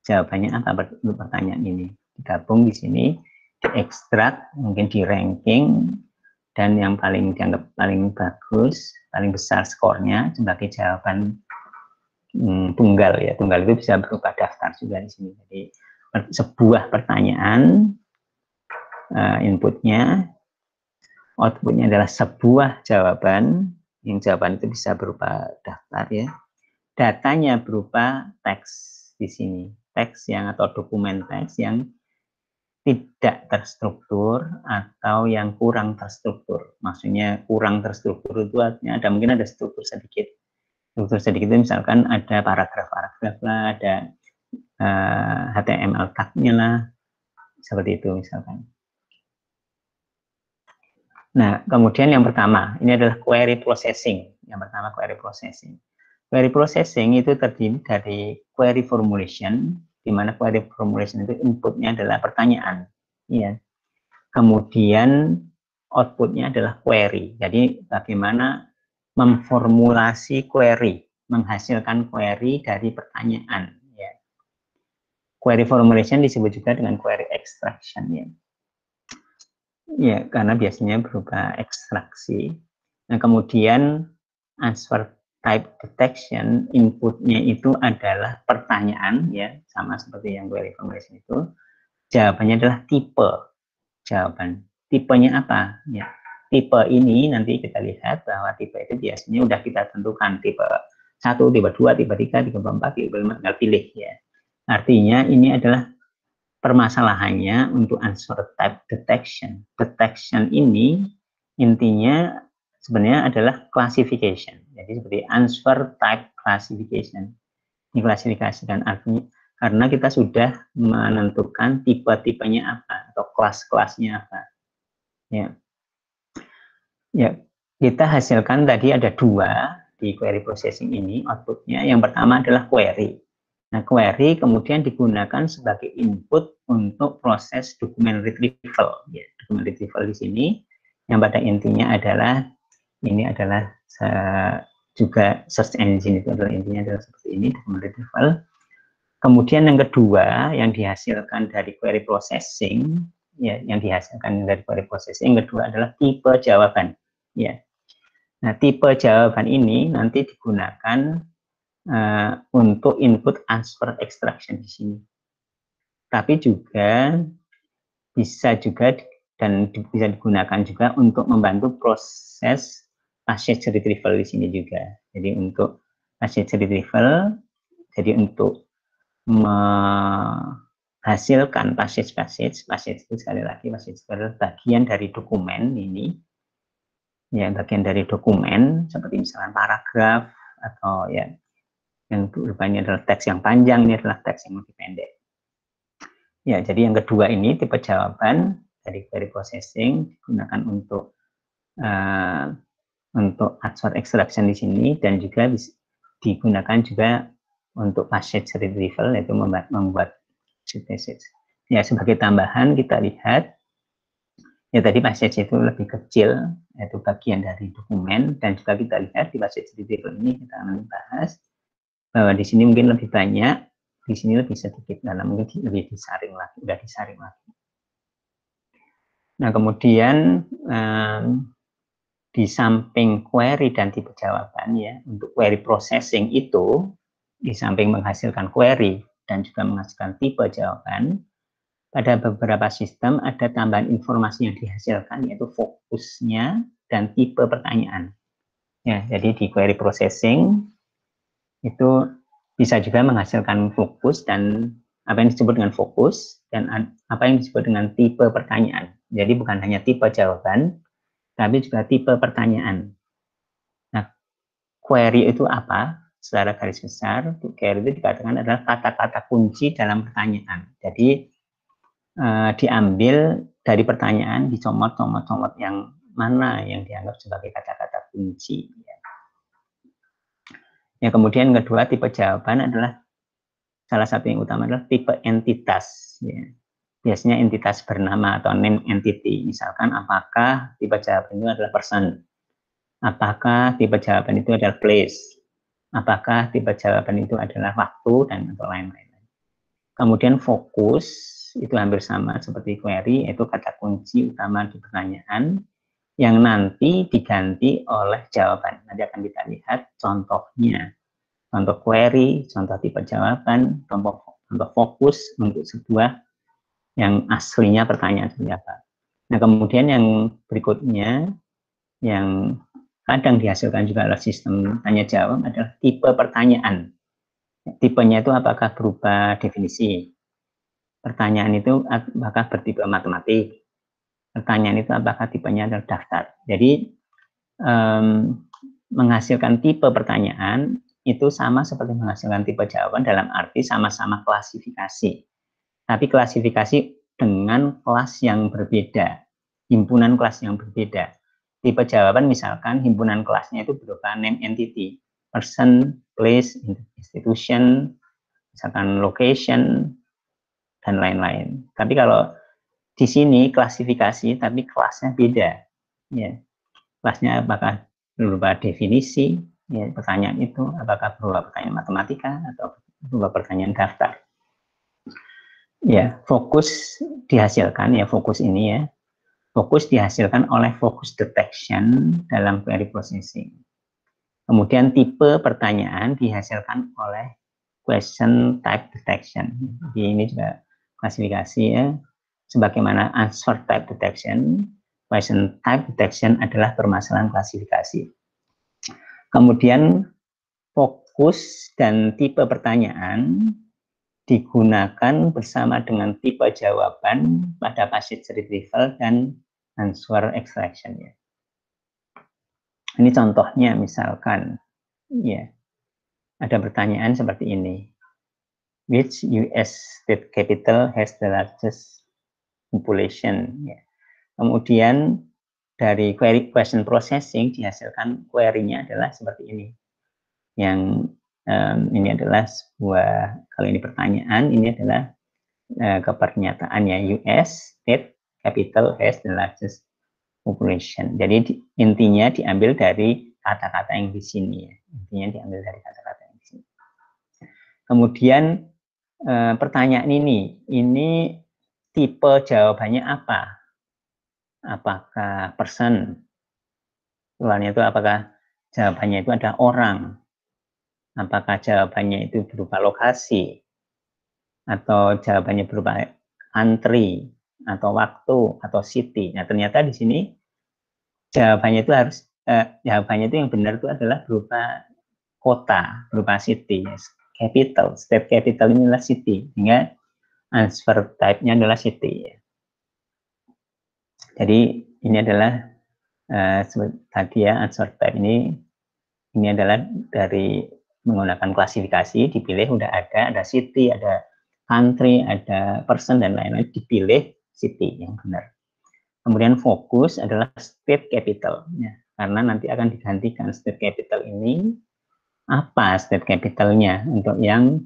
jawabannya apa untuk pertanyaan ini. Digabung di sini, diekstrak, mungkin di ranking, dan yang paling dianggap paling bagus, paling besar skornya sebagai jawaban tunggal ya. Tunggal itu bisa berupa daftar juga di sini. Jadi sebuah pertanyaan, inputnya, outputnya adalah sebuah jawaban, yang jawaban itu bisa berupa daftar ya. Datanya berupa teks di sini, teks yang atau dokumen teks yang tidak terstruktur atau yang kurang terstruktur. Maksudnya kurang terstruktur itu artinya mungkin ada struktur sedikit. Struktur sedikit itu misalkan ada paragraf-paragraf lah, ada HTML tag-nya lah, seperti itu misalkan. Nah, kemudian yang pertama, ini adalah query processing. Yang pertama query processing. Query processing itu terdiri dari query formulation, di mana query formulation itu inputnya adalah pertanyaan. Ya. Kemudian outputnya adalah query. Jadi bagaimana memformulasi query, menghasilkan query dari pertanyaan. Ya. Query formulation disebut juga dengan query extraction. Ya. Ya, karena biasanya berupa ekstraksi. Nah, kemudian answer type detection, inputnya itu adalah pertanyaan, ya, sama seperti yang query formulation itu. Jawabannya adalah tipe jawaban. Tipenya apa? Ya, tipe ini nanti kita lihat bahwa tipe itu biasanya udah kita tentukan tipe 1, tipe 2, tipe 3, tipe 4, tipe 5, tinggal pilih ya. Artinya ini adalah permasalahannya untuk answer type detection. Detection ini intinya sebenarnya adalah classification. Jadi seperti answer type classification. Ini klasifikasikan artinya karena kita sudah menentukan tipe-tipenya apa atau kelas-kelasnya apa. Ya. Ya, kita hasilkan tadi ada 2 di query processing ini outputnya. Yang pertama adalah query. Nah, query kemudian digunakan sebagai input untuk proses dokumen retrieval. Ya, dokumen retrieval di sini yang pada intinya adalah ini adalah juga search engine itu adalah intinya adalah seperti ini, dokumen retrieval. Kemudian yang kedua yang dihasilkan dari query processing, ya, yang dihasilkan dari query processing yang kedua adalah tipe jawaban. Ya. Nah, tipe jawaban ini nanti digunakan untuk input answer extraction di sini. Tapi juga bisa juga dan bisa digunakan juga untuk membantu proses passage retrieval di sini juga. Jadi untuk passage retrieval, jadi untuk menghasilkan passage itu sekali lagi passage adalah bagian dari dokumen ini, ya bagian dari dokumen seperti misalnya paragraf atau ya yang rupanya adalah teks yang panjang, ini adalah teks yang lebih pendek. Ya, jadi yang kedua ini tipe jawaban dari query processing digunakan untuk answer extraction di sini dan juga digunakan juga untuk passage retrieval, yaitu membuat passage. Ya, sebagai tambahan kita lihat ya tadi passage itu lebih kecil, yaitu bagian dari dokumen, dan juga kita lihat di passage retrieval ini kita akan bahas bahwa di sini mungkin lebih banyak, di sini lebih sedikit, karena mungkin lebih disaring lagi, sudah disaring lagi. Nah, kemudian di samping query dan tipe jawaban ya, untuk query processing itu, di samping menghasilkan query dan juga menghasilkan tipe jawaban, pada beberapa sistem ada tambahan informasi yang dihasilkan, yaitu fokusnya dan tipe pertanyaan. Ya, jadi di query processing itu bisa juga menghasilkan fokus dan apa yang disebut dengan fokus dan apa yang disebut dengan tipe pertanyaan. Jadi bukan hanya tipe jawaban, tapi juga tipe pertanyaan. Nah, query itu apa? Secara garis besar, query itu dikatakan adalah kata-kata kunci dalam pertanyaan. Jadi diambil dari pertanyaan, dicomot-comot yang mana yang dianggap sebagai kata-kata kunci. Ya, kemudian kedua tipe jawaban adalah salah satu yang utama adalah tipe entitas. Ya. Biasanya entitas bernama atau name entity. Misalkan apakah tipe jawaban itu adalah person, apakah tipe jawaban itu adalah place, apakah tipe jawaban itu adalah waktu, dan atau lain-lain. Kemudian fokus itu hampir sama seperti query, yaitu kata kunci utama di pertanyaan yang nanti diganti oleh jawaban. Nanti akan kita lihat contohnya. Contoh query, contoh tipe jawaban, contoh fokus untuk sebuah yang aslinya pertanyaan seperti apa. Nah, kemudian yang berikutnya, yang kadang dihasilkan juga oleh sistem tanya jawab adalah tipe pertanyaan. Tipenya itu apakah berupa definisi, pertanyaan itu apakah bertipe matematik, pertanyaan itu apakah tipenya adalah daftar. Jadi menghasilkan tipe pertanyaan itu sama seperti menghasilkan tipe jawaban dalam arti sama-sama klasifikasi. Tapi klasifikasi dengan kelas yang berbeda, himpunan kelas yang berbeda. Tipe jawaban misalkan himpunan kelasnya itu berupa name entity, person, place, institution, misalkan location, dan lain-lain. Tapi kalau di sini klasifikasi, tapi kelasnya beda. Ya, kelasnya apakah berupa definisi, ya, pertanyaan itu apakah berupa pertanyaan matematika atau berupa pertanyaan daftar. Ya, fokus dihasilkan, ya fokus ini ya, fokus dihasilkan oleh focus detection dalam query processing. Kemudian tipe pertanyaan dihasilkan oleh question type detection. Jadi ini juga klasifikasi ya, sebagaimana answer type detection, question type detection adalah permasalahan klasifikasi. Kemudian fokus dan tipe pertanyaan digunakan bersama dengan tipe jawaban pada passage retrieval dan answer extraction ya. Ini contohnya misalkan ya, ada pertanyaan seperti ini. Which US state capital has the largest population? Ya. Kemudian dari query question processing dihasilkan query-nya adalah seperti ini. Yang ini adalah sebuah, kalau ini pertanyaan, ini adalah kepernyataan ya, US state capital has the largest population. Jadi intinya diambil dari kata-kata yang di sini ya. Intinya diambil dari kata-kata yang di sini. Kemudian pertanyaan ini tipe jawabannya apa? Apakah person? Soalnya itu apakah jawabannya itu ada orang? Apakah jawabannya itu berupa lokasi? Atau jawabannya berupa country? Atau waktu? Atau city? Nah, ternyata di sini jawabannya itu harus, jawabannya itu yang benar itu adalah berupa kota, berupa city. Capital, state capital ini adalah city. Sehingga answer type-nya adalah city. Jadi ini adalah tadi ya, answer type ini adalah dari menggunakan klasifikasi, dipilih udah ada city, ada country, ada person dan lain-lain, dipilih city yang benar. Kemudian fokus adalah state capital ya, karena nanti akan digantikan state capital ini apa state capitalnya untuk yang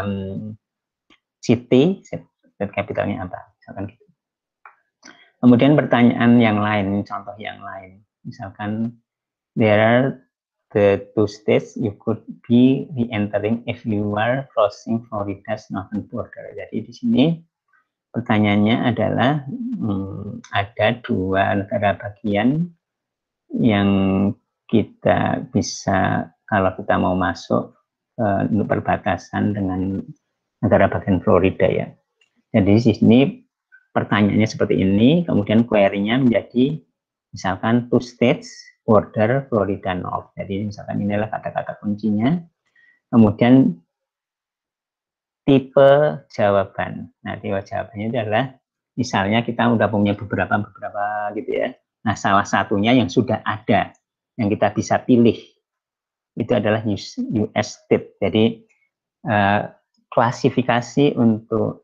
city, state capitalnya apa, misalkan gitu. Kemudian pertanyaan yang lain, contoh yang lain, misalkan there are the two states you could be re-entering if you are crossing Florida's northern border. Jadi di sini pertanyaannya adalah ada dua negara bagian yang kita bisa, kalau kita mau masuk untuk perbatasan dengan negara bagian Florida ya. Jadi di sini pertanyaannya seperti ini, kemudian query-nya menjadi misalkan two states border Florida North. Jadi misalkan inilah kata-kata kuncinya. Kemudian tipe jawaban. Nah, tipe jawabannya adalah misalnya kita udah punya beberapa gitu ya. Nah, salah satunya yang sudah ada yang kita bisa pilih itu adalah US state. Jadi klasifikasi untuk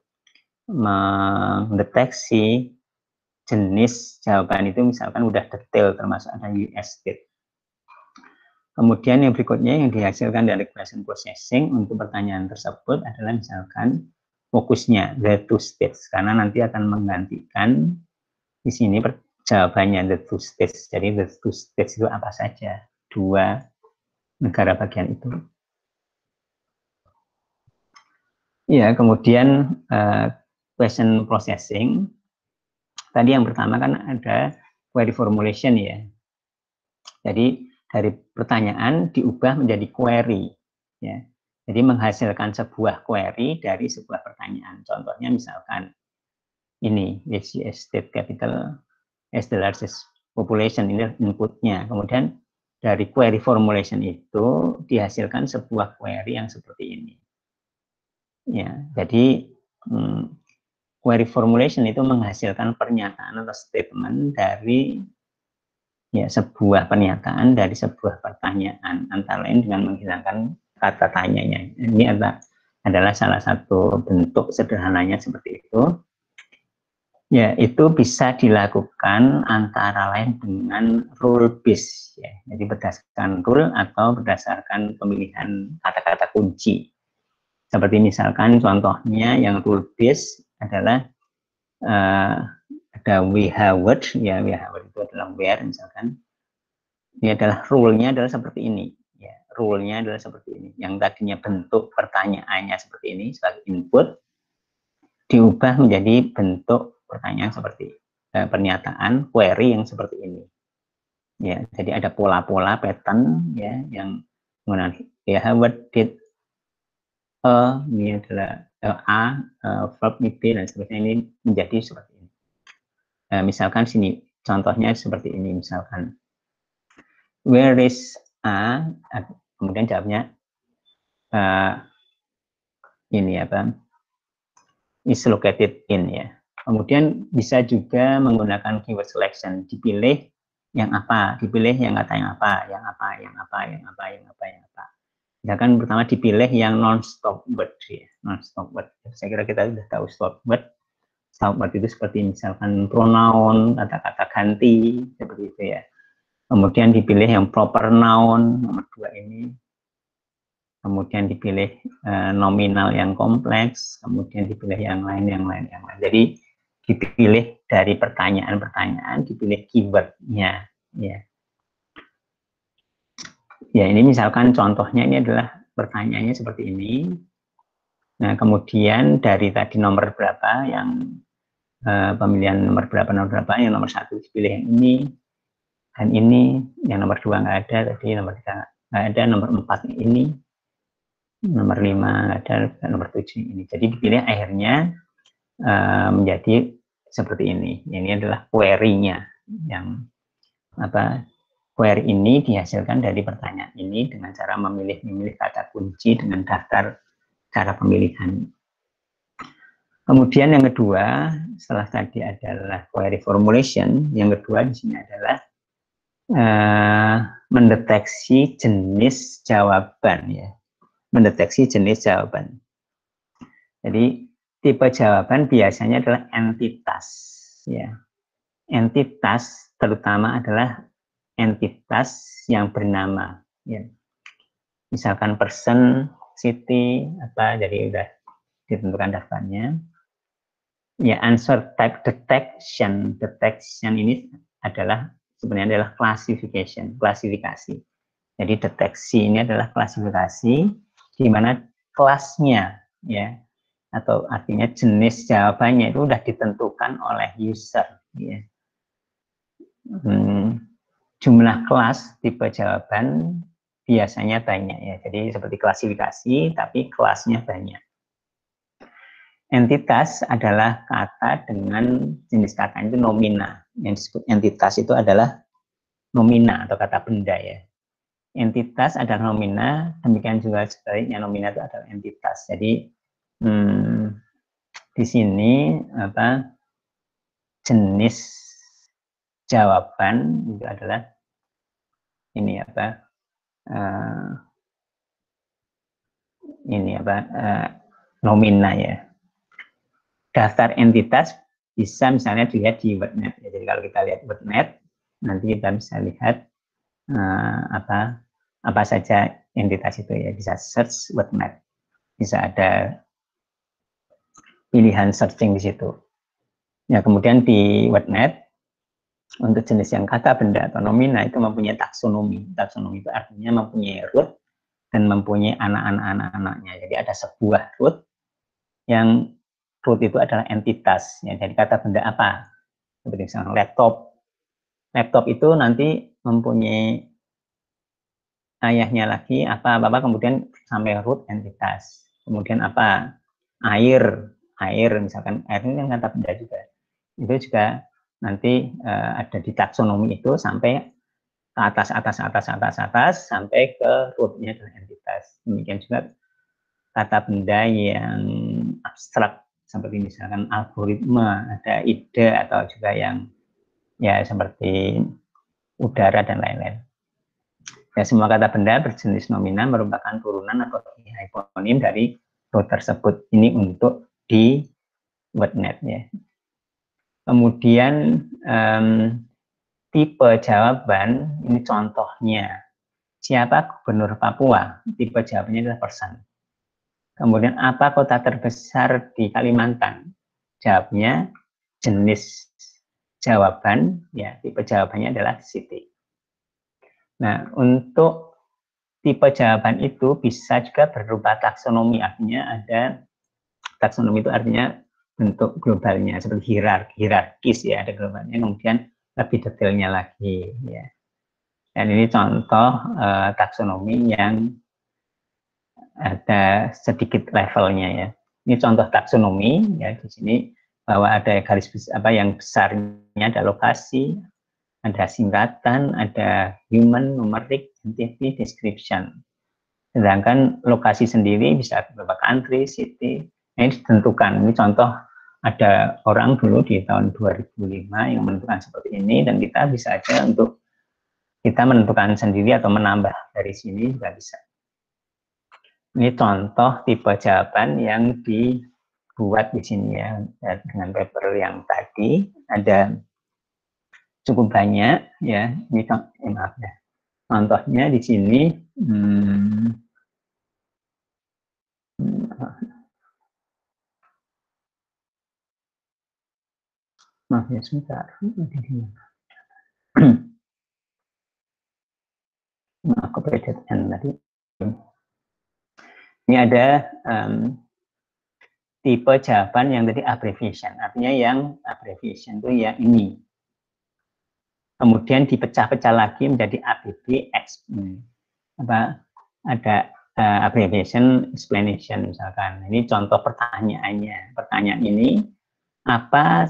mendeteksi jenis jawaban itu misalkan udah detail, termasuk ada US state. Kemudian yang berikutnya yang dihasilkan dari question processing untuk pertanyaan tersebut adalah misalkan fokusnya the two states, karena nanti akan menggantikan di sini jawabannya the two states. Jadi the two states itu apa saja? Dua negara bagian itu. Ya, kemudian question processing. Tadi yang pertama kan ada query formulation ya. Jadi dari pertanyaan diubah menjadi query ya. Jadi menghasilkan sebuah query dari sebuah pertanyaan. Contohnya misalkan ini, which state capital as the largest population, ini inputnya. Kemudian dari query formulation itu dihasilkan sebuah query yang seperti ini. Ya, jadi query formulation itu menghasilkan pernyataan atau statement dari ya sebuah pernyataan dari sebuah pertanyaan, antara lain dengan menghilangkan kata tanyanya. Ini adalah salah satu bentuk sederhananya seperti itu. Ya, itu bisa dilakukan antara lain dengan rule based ya. Jadi berdasarkan rule atau berdasarkan pemilihan kata-kata kunci. Seperti misalkan contohnya yang rule based adalah ada WH word ya, WH word itu adalah where misalkan. Ini adalah rule-nya adalah seperti ini ya. Rule-nya adalah seperti ini. Yang tadinya bentuk pertanyaannya seperti ini sebagai input diubah menjadi bentuk pertanyaan seperti pernyataan query yang seperti ini ya. Jadi ada pola-pola pattern ya yang menggunakan ya, what did ini adalah verb be dan sebagainya, ini menjadi seperti ini. Misalkan sini contohnya seperti ini, misalkan where is kemudian jawabnya ini apa, is located in ya. Kemudian bisa juga menggunakan keyword selection, dipilih yang apa, dipilih yang kata yang apa, yang apa, yang apa, yang apa, yang apa, yang apa. Misalkan pertama dipilih yang non-stop word ya, non-stop word. Saya kira kita sudah tahu stop word. Stop word itu seperti misalkan pronoun, kata-kata ganti, seperti itu ya. Kemudian dipilih yang proper noun, nomor 2 ini. Kemudian dipilih nominal yang kompleks, kemudian dipilih yang lain. Jadi dipilih dari pertanyaan-pertanyaan, dipilih keywordnya. Ya. Ya, ini misalkan contohnya ini adalah pertanyaannya seperti ini. Nah, kemudian dari tadi nomor berapa yang pemilihan nomor berapa, yang nomor 1 dipilih yang ini, dan ini, yang nomor 2 nggak ada, tadi nomor 3 nggak ada, nomor 4 ini, nomor 5 ada, nomor 7 ini. Jadi dipilih akhirnya menjadi seperti ini. Ini adalah query-nya. Yang query ini dihasilkan dari pertanyaan ini dengan cara memilih kata kunci dengan daftar cara pemilihan. Kemudian yang kedua, setelah tadi adalah query formulation, yang kedua di sini adalah mendeteksi jenis jawaban ya. Mendeteksi jenis jawaban. Jadi tipe jawaban biasanya adalah entitas ya. Entitas terutama adalah entitas yang bernama ya. Misalkan person, city, jadi udah ditentukan daftarnya. Ya, answer type detection ini adalah sebenarnya adalah klasifikasi. Jadi deteksi ini adalah klasifikasi di mana kelasnya ya, atau artinya jenis jawabannya itu sudah ditentukan oleh user ya. Jumlah kelas tipe jawaban biasanya banyak ya. Jadi seperti klasifikasi tapi kelasnya banyak. Entitas adalah kata dengan jenis kata itu nomina. Yang disebut entitas itu adalah nomina atau kata benda ya. Entitas adalah nomina, demikian juga sebaliknya nomina itu adalah entitas. Jadi di sini jenis jawaban itu adalah ini nomina ya. Daftar entitas bisa misalnya dilihat di WordNet. Ya. Jadi kalau kita lihat WordNet, nanti kita bisa lihat apa saja entitas itu ya. Bisa search WordNet, bisa ada pilihan searching di situ. Ya, kemudian di WordNet untuk jenis yang kata benda atau nomina itu mempunyai taksonomi. Taksonomi itu artinya mempunyai root dan mempunyai anak-anaknya. Jadi ada sebuah root yang root itu adalah entitas. Ya, jadi kata benda apa? Seperti misalnya laptop. Laptop itu nanti mempunyai ayahnya lagi apa kemudian sampai root entitas. Kemudian apa? Air misalkan air ini kan kata benda juga. Itu juga nanti ada di taksonomi itu sampai ke atas sampai ke rootnya adalah entitas. Demikian juga kata benda yang abstrak seperti misalkan algoritma, ada ide atau juga yang ya seperti udara dan lain-lain. Ya, semua kata benda berjenis nominan merupakan turunan atau hiponim dari root tersebut. Ini untuk di WordNet ya. Kemudian tipe jawaban ini contohnya. Siapa gubernur Papua? Tipe jawabannya adalah person. Kemudian apa kota terbesar di Kalimantan? Jawabnya jenis jawaban, ya tipe jawabannya adalah city. Nah, untuk tipe jawaban itu bisa juga berupa taksonomi, artinya ada taksonomi itu artinya bentuk globalnya seperti hierarkis ya, ada globalnya, kemudian lebih detailnya lagi ya. Dan ini contoh taksonomi yang ada sedikit levelnya ya. Ini contoh taksonomi ya, di sini bahwa ada garis apa yang besarnya ada lokasi, ada singkatan, ada human, numeric, entity, description. Sedangkan lokasi sendiri bisa beberapa country, city. Nah, ini ditentukan. Ini contoh ada orang dulu di tahun 2005 yang menentukan seperti ini, dan kita bisa aja untuk kita menentukan sendiri atau menambah dari sini juga bisa. Ini contoh tipe jawaban yang dibuat di sini ya, dengan paper yang tadi ada cukup banyak ya. Ini maaf ya. Contohnya di sini maaf ya sebentar. Maaf kepedean tadi. Ini ada tipe jawaban yang tadi abbreviation, artinya yang abbreviation itu ya ini. Kemudian dipecah-pecah lagi menjadi ABB, apa ada abbreviation, explanation misalkan. Ini contoh pertanyaannya. Pertanyaan ini apa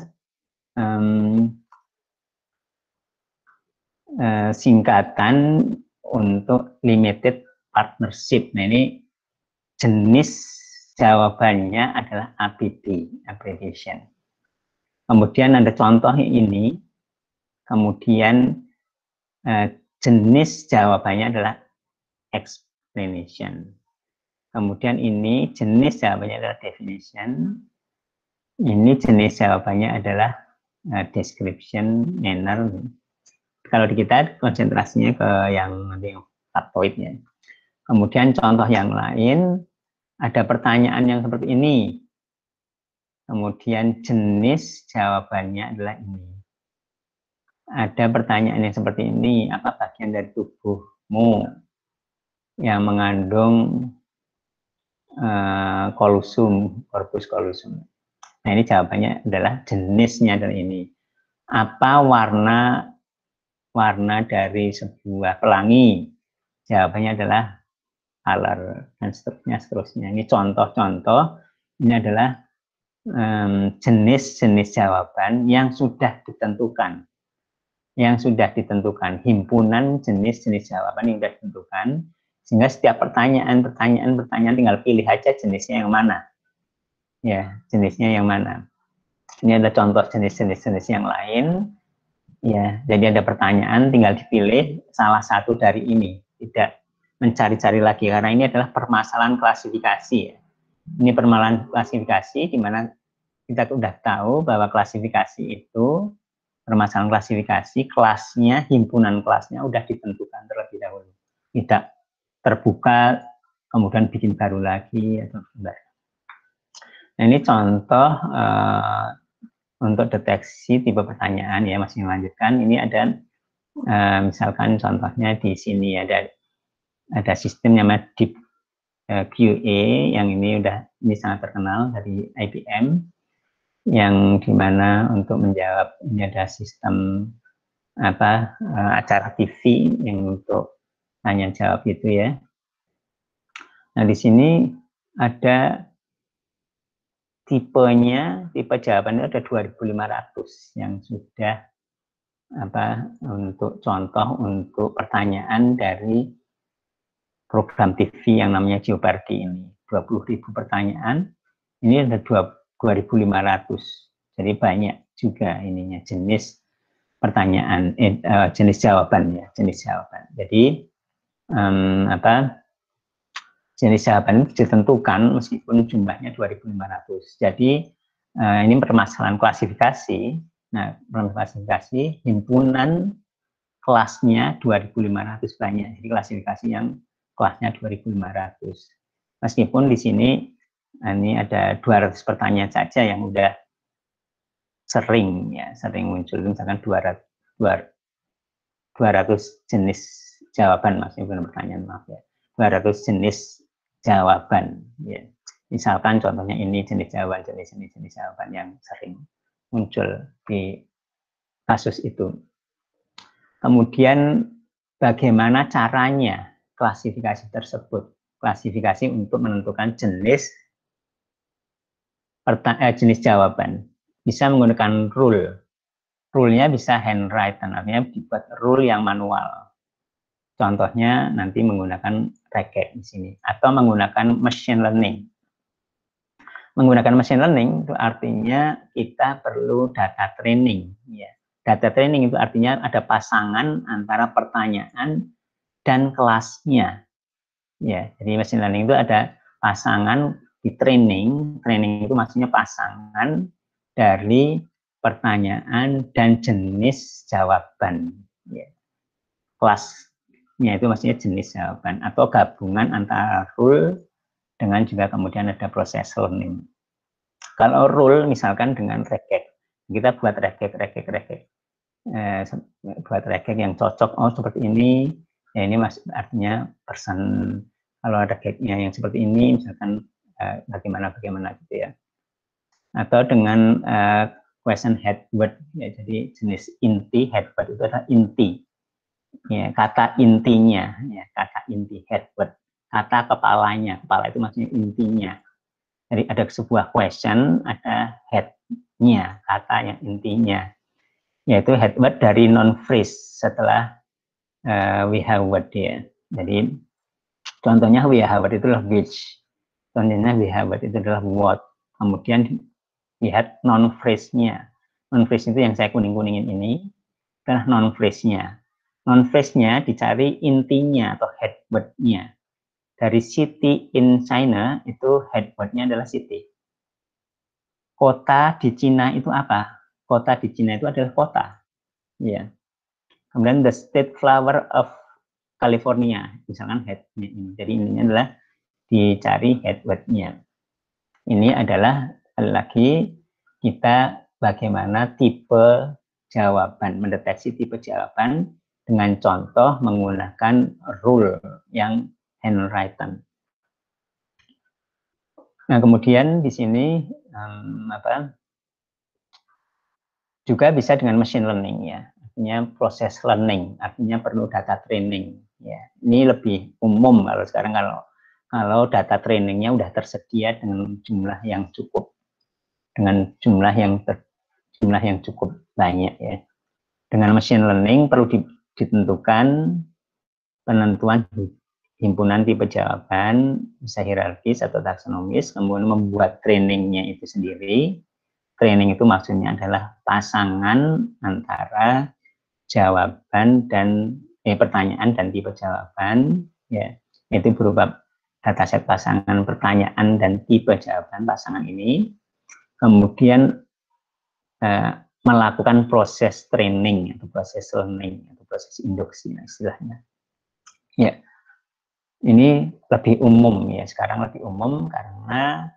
singkatan untuk limited partnership. Nah, ini jenis jawabannya adalah ABB, abbreviation. Kemudian ada contoh ini, kemudian jenis jawabannya adalah explanation. Kemudian ini jenis jawabannya adalah definition. Ini jenis jawabannya adalah description, manner. Kalau di kita konsentrasinya ke yang nanti faktoidnya. Kemudian contoh yang lain, ada pertanyaan yang seperti ini. Kemudian jenis jawabannya adalah ini. Ada pertanyaan yang seperti ini, apa bagian dari tubuhmu yang mengandung corpus callosum. Nah, ini jawabannya adalah jenisnya adalah ini. Apa warna dari sebuah pelangi? Jawabannya adalah color, dan seterusnya. Ini contoh-contoh. Ini adalah jenis-jenis jawaban yang sudah ditentukan. Himpunan jenis-jenis jawaban yang sudah ditentukan, sehingga setiap pertanyaan tinggal pilih aja jenisnya yang mana. Ya, jenisnya yang mana. Ini ada contoh jenis-jenis yang lain. Ya, jadi ada pertanyaan tinggal dipilih salah satu dari ini. Tidak mencari-cari lagi, karena ini adalah permasalahan klasifikasi ya. Ini permasalahan klasifikasi di mana kita sudah tahu bahwa klasifikasi itu, permasalahan klasifikasi, kelasnya, himpunan kelasnya sudah ditentukan terlebih dahulu. Tidak terbuka, kemudian bikin baru lagi. Atau nah, ini contoh untuk deteksi tipe pertanyaan ya, masih melanjutkan. Ini ada misalkan contohnya di sini ada sistem namanya QA yang ini sangat terkenal dari IBM, yang dimana untuk menjawab ini ada sistem acara TV yang untuk tanya jawab itu ya. Nah di sini ada tipenya, tipe jawabannya ada 2.500 yang sudah untuk contoh untuk pertanyaan dari program TV yang namanya Jeopardy ini. 20.000 pertanyaan, ini ada 2.500. Jadi banyak juga ininya jenis pertanyaan, jenis jawaban ya, jenis jawaban. Jadi jenis jawaban itu ditentukan meskipun jumlahnya 2.500. Jadi ini permasalahan klasifikasi. Nah, klasifikasi himpunan kelasnya 2.500 banyak. Jadi klasifikasi yang kelasnya 2.500. Meskipun di sini ini ada 200 pertanyaan saja yang udah sering muncul, misalkan 200 jenis jawaban, maksudnya pertanyaan, maaf ya. 200 jenis jawaban ya. Misalkan contohnya ini jenis jawaban yang sering muncul di kasus itu. Kemudian bagaimana caranya klasifikasi tersebut? Klasifikasi untuk menentukan jenis jawaban. Bisa menggunakan rule. Rule-nya bisa handwritten, artinya dibuat rule yang manual. Contohnya nanti menggunakan racket di sini atau menggunakan machine learning. Menggunakan machine learning itu artinya kita perlu data training ya. Data training itu artinya ada pasangan antara pertanyaan dan kelasnya. Ya, jadi machine learning itu ada pasangan di training. Training itu maksudnya pasangan dari pertanyaan dan jenis jawaban. Ya. Kelasnya itu maksudnya jenis jawaban atau gabungan antara rule dengan juga kemudian ada proses learning. Kalau rule misalkan dengan racket, kita buat racket. Buat racket yang cocok, seperti ini, ya ini artinya person. Kalau racketnya yang seperti ini, misalkan bagaimana gitu ya. Atau dengan question head word, ya, jadi jenis inti, head word itu adalah inti. Ya, kata intinya, ya, kata inti, head word. Kata kepalanya, kepala itu maksudnya intinya. Jadi ada sebuah question, ada head-nya, kata yang intinya. Yaitu head word dari non-phrase setelah we have word ya. Jadi contohnya we have word itu adalah which. Contohnya we have word itu adalah what. Kemudian lihat non-phrase-nya. Non-phrase itu yang saya kuning-kuningin ini adalah non-phrase-nya. Non-phrase-nya dicari intinya atau head word-nya. Dari city in China itu head word-nya adalah city. Kota di Cina itu apa? Kota di Cina itu adalah kota. Ya. Kemudian the state flower of California, misalkan head-nya ini. Jadi ininya adalah dicari head word-nya. Ini adalah lagi kita bagaimana tipe jawaban, mendeteksi tipe jawaban dengan contoh menggunakan rule yang handwritten. Nah, kemudian di sini juga bisa dengan machine learning ya, artinya proses learning, artinya perlu data training ya. Ini lebih umum kalau sekarang kalau data trainingnya udah tersedia dengan jumlah yang cukup, dengan jumlah yang cukup banyak ya. Dengan machine learning perlu ditentukan penentuan himpunan tipe jawaban, bisa hierarkis atau taksonomis, kemudian membuat trainingnya itu sendiri. Training itu maksudnya adalah pasangan antara jawaban dan pertanyaan dan tipe jawaban ya, itu berupa dataset pasangan pertanyaan dan tipe jawaban pasangan ini. Kemudian melakukan proses training atau proses learning atau proses induksi istilahnya. Ya. Ini lebih umum ya, sekarang lebih umum karena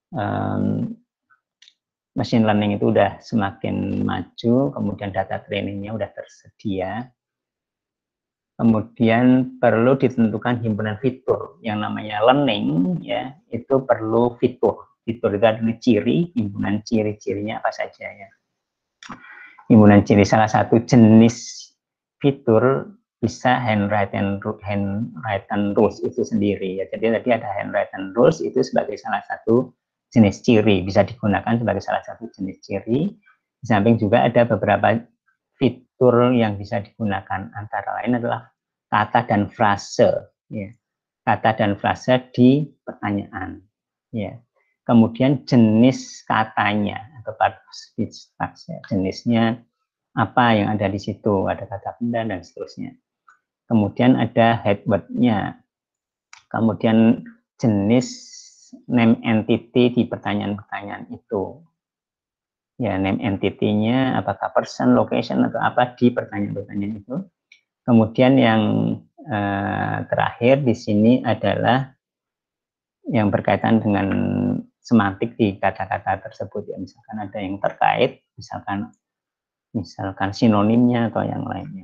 machine learning itu udah semakin maju, kemudian data trainingnya udah tersedia. Kemudian perlu ditentukan himpunan fitur yang namanya learning, ya, itu perlu fitur. Fitur itu adalah ciri, himpunan ciri-cirinya apa saja, ya. Himpunan ciri salah satu jenis fitur bisa handwritten rules itu sendiri, ya. Jadi tadi ada handwritten rules itu sebagai salah satu jenis ciri, bisa digunakan sebagai salah satu jenis ciri. Di samping juga ada beberapa fitur yang bisa digunakan, antara lain adalah kata dan frase, ya. Kata dan frase di pertanyaan, ya. Kemudian jenis katanya atau part of speech structure, jenisnya apa yang ada di situ, ada kata benda dan seterusnya. Kemudian ada head word-nya, kemudian jenis name entity di pertanyaan-pertanyaan itu, ya, name entity-nya apakah person, location, atau apa di pertanyaan-pertanyaan itu. Kemudian yang terakhir di sini adalah yang berkaitan dengan semantik di kata-kata tersebut, ya, misalkan ada yang terkait, misalkan sinonimnya atau yang lainnya.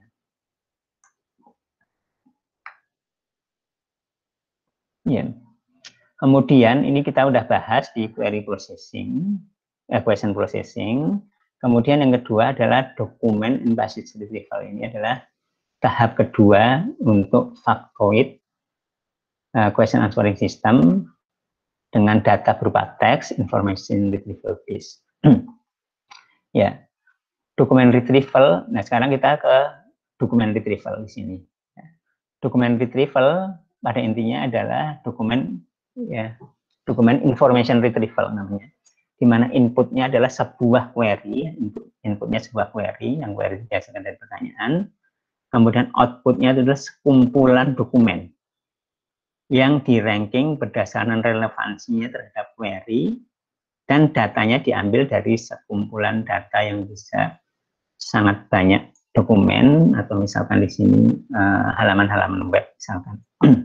Ya. Kemudian ini kita udah bahas di query processing, question processing. Kemudian yang kedua adalah document and passage retrieval. Ini adalah tahap kedua untuk factoid question answering system dengan data berupa teks, information retrieval based. Ya, dokumen retrieval. Nah, sekarang kita ke dokumen retrieval di sini. Dokumen retrieval pada intinya adalah dokumen, ya, dokumen information retrieval namanya, di mana inputnya adalah sebuah query, inputnya sebuah query, yang query berdasarkan dari pertanyaan, kemudian outputnya adalah sekumpulan dokumen yang di ranking berdasarkan relevansinya terhadap query, dan datanya diambil dari sekumpulan data yang bisa sangat banyak dokumen, atau misalkan di sini halaman-halaman web misalkan.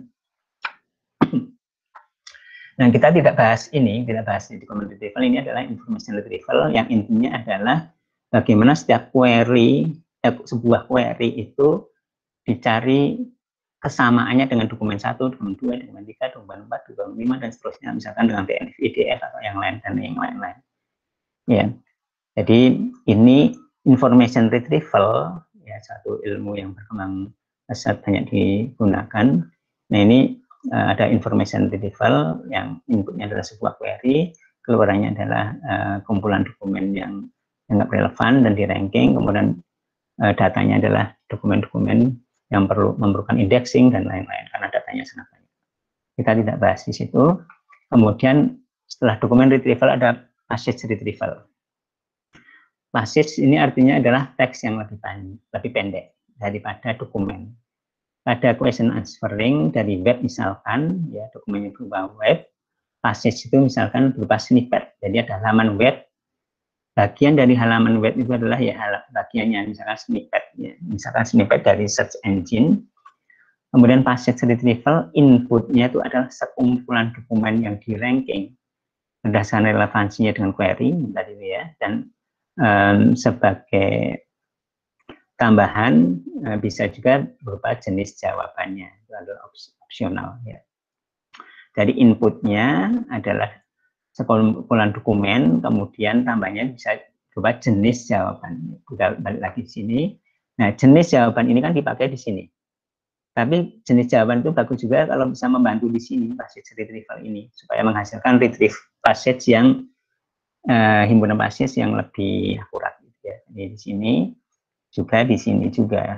Nah, kita tidak bahas ini, tidak bahas di document retrieval. Ini adalah information retrieval yang intinya adalah bagaimana setiap query, sebuah query itu dicari kesamaannya dengan dokumen 1, dokumen 2, dokumen 3, dokumen 4, dokumen 5, dan seterusnya, misalkan dengan TNF, IDF, atau yang lain, dan yang lain-lain. Ya, jadi ini information retrieval, ya, satu ilmu yang berkembang pesat, banyak digunakan. Nah, ini ada information retrieval yang inputnya adalah sebuah query, keluarannya adalah kumpulan dokumen yang dianggap relevan dan di ranking, kemudian datanya adalah dokumen-dokumen yang memerlukan indexing dan lain-lain, karena datanya sangat banyak. Kita tidak bahas di situ. Kemudian setelah dokumen retrieval ada passage retrieval. Passage ini artinya adalah teks yang lebih pendek daripada dokumen. Pada question answering dari web misalkan, ya, dokumennya berupa web, passage itu misalkan berupa snippet. Jadi ada halaman web, bagian dari halaman web itu adalah, ya, bagiannya misalkan snippet, ya, misalkan snippet dari search engine. Kemudian passage retrieval, inputnya itu adalah sekumpulan dokumen yang di ranking berdasarkan relevansinya dengan query tadi, ya, dan sebagai tambahan bisa juga berupa jenis jawabannya, itu adalah opsional, ya. Jadi inputnya adalah sekumpulan dokumen, kemudian tambahnya bisa berupa jenis jawaban. Kita balik lagi di sini. Nah, jenis jawaban ini kan dipakai di sini. Tapi jenis jawaban itu bagus juga kalau bisa membantu di sini passage retrieval ini, supaya menghasilkan retrieve passage yang himpunan passage yang lebih akurat, ya. Jadi di sini juga, di sini juga.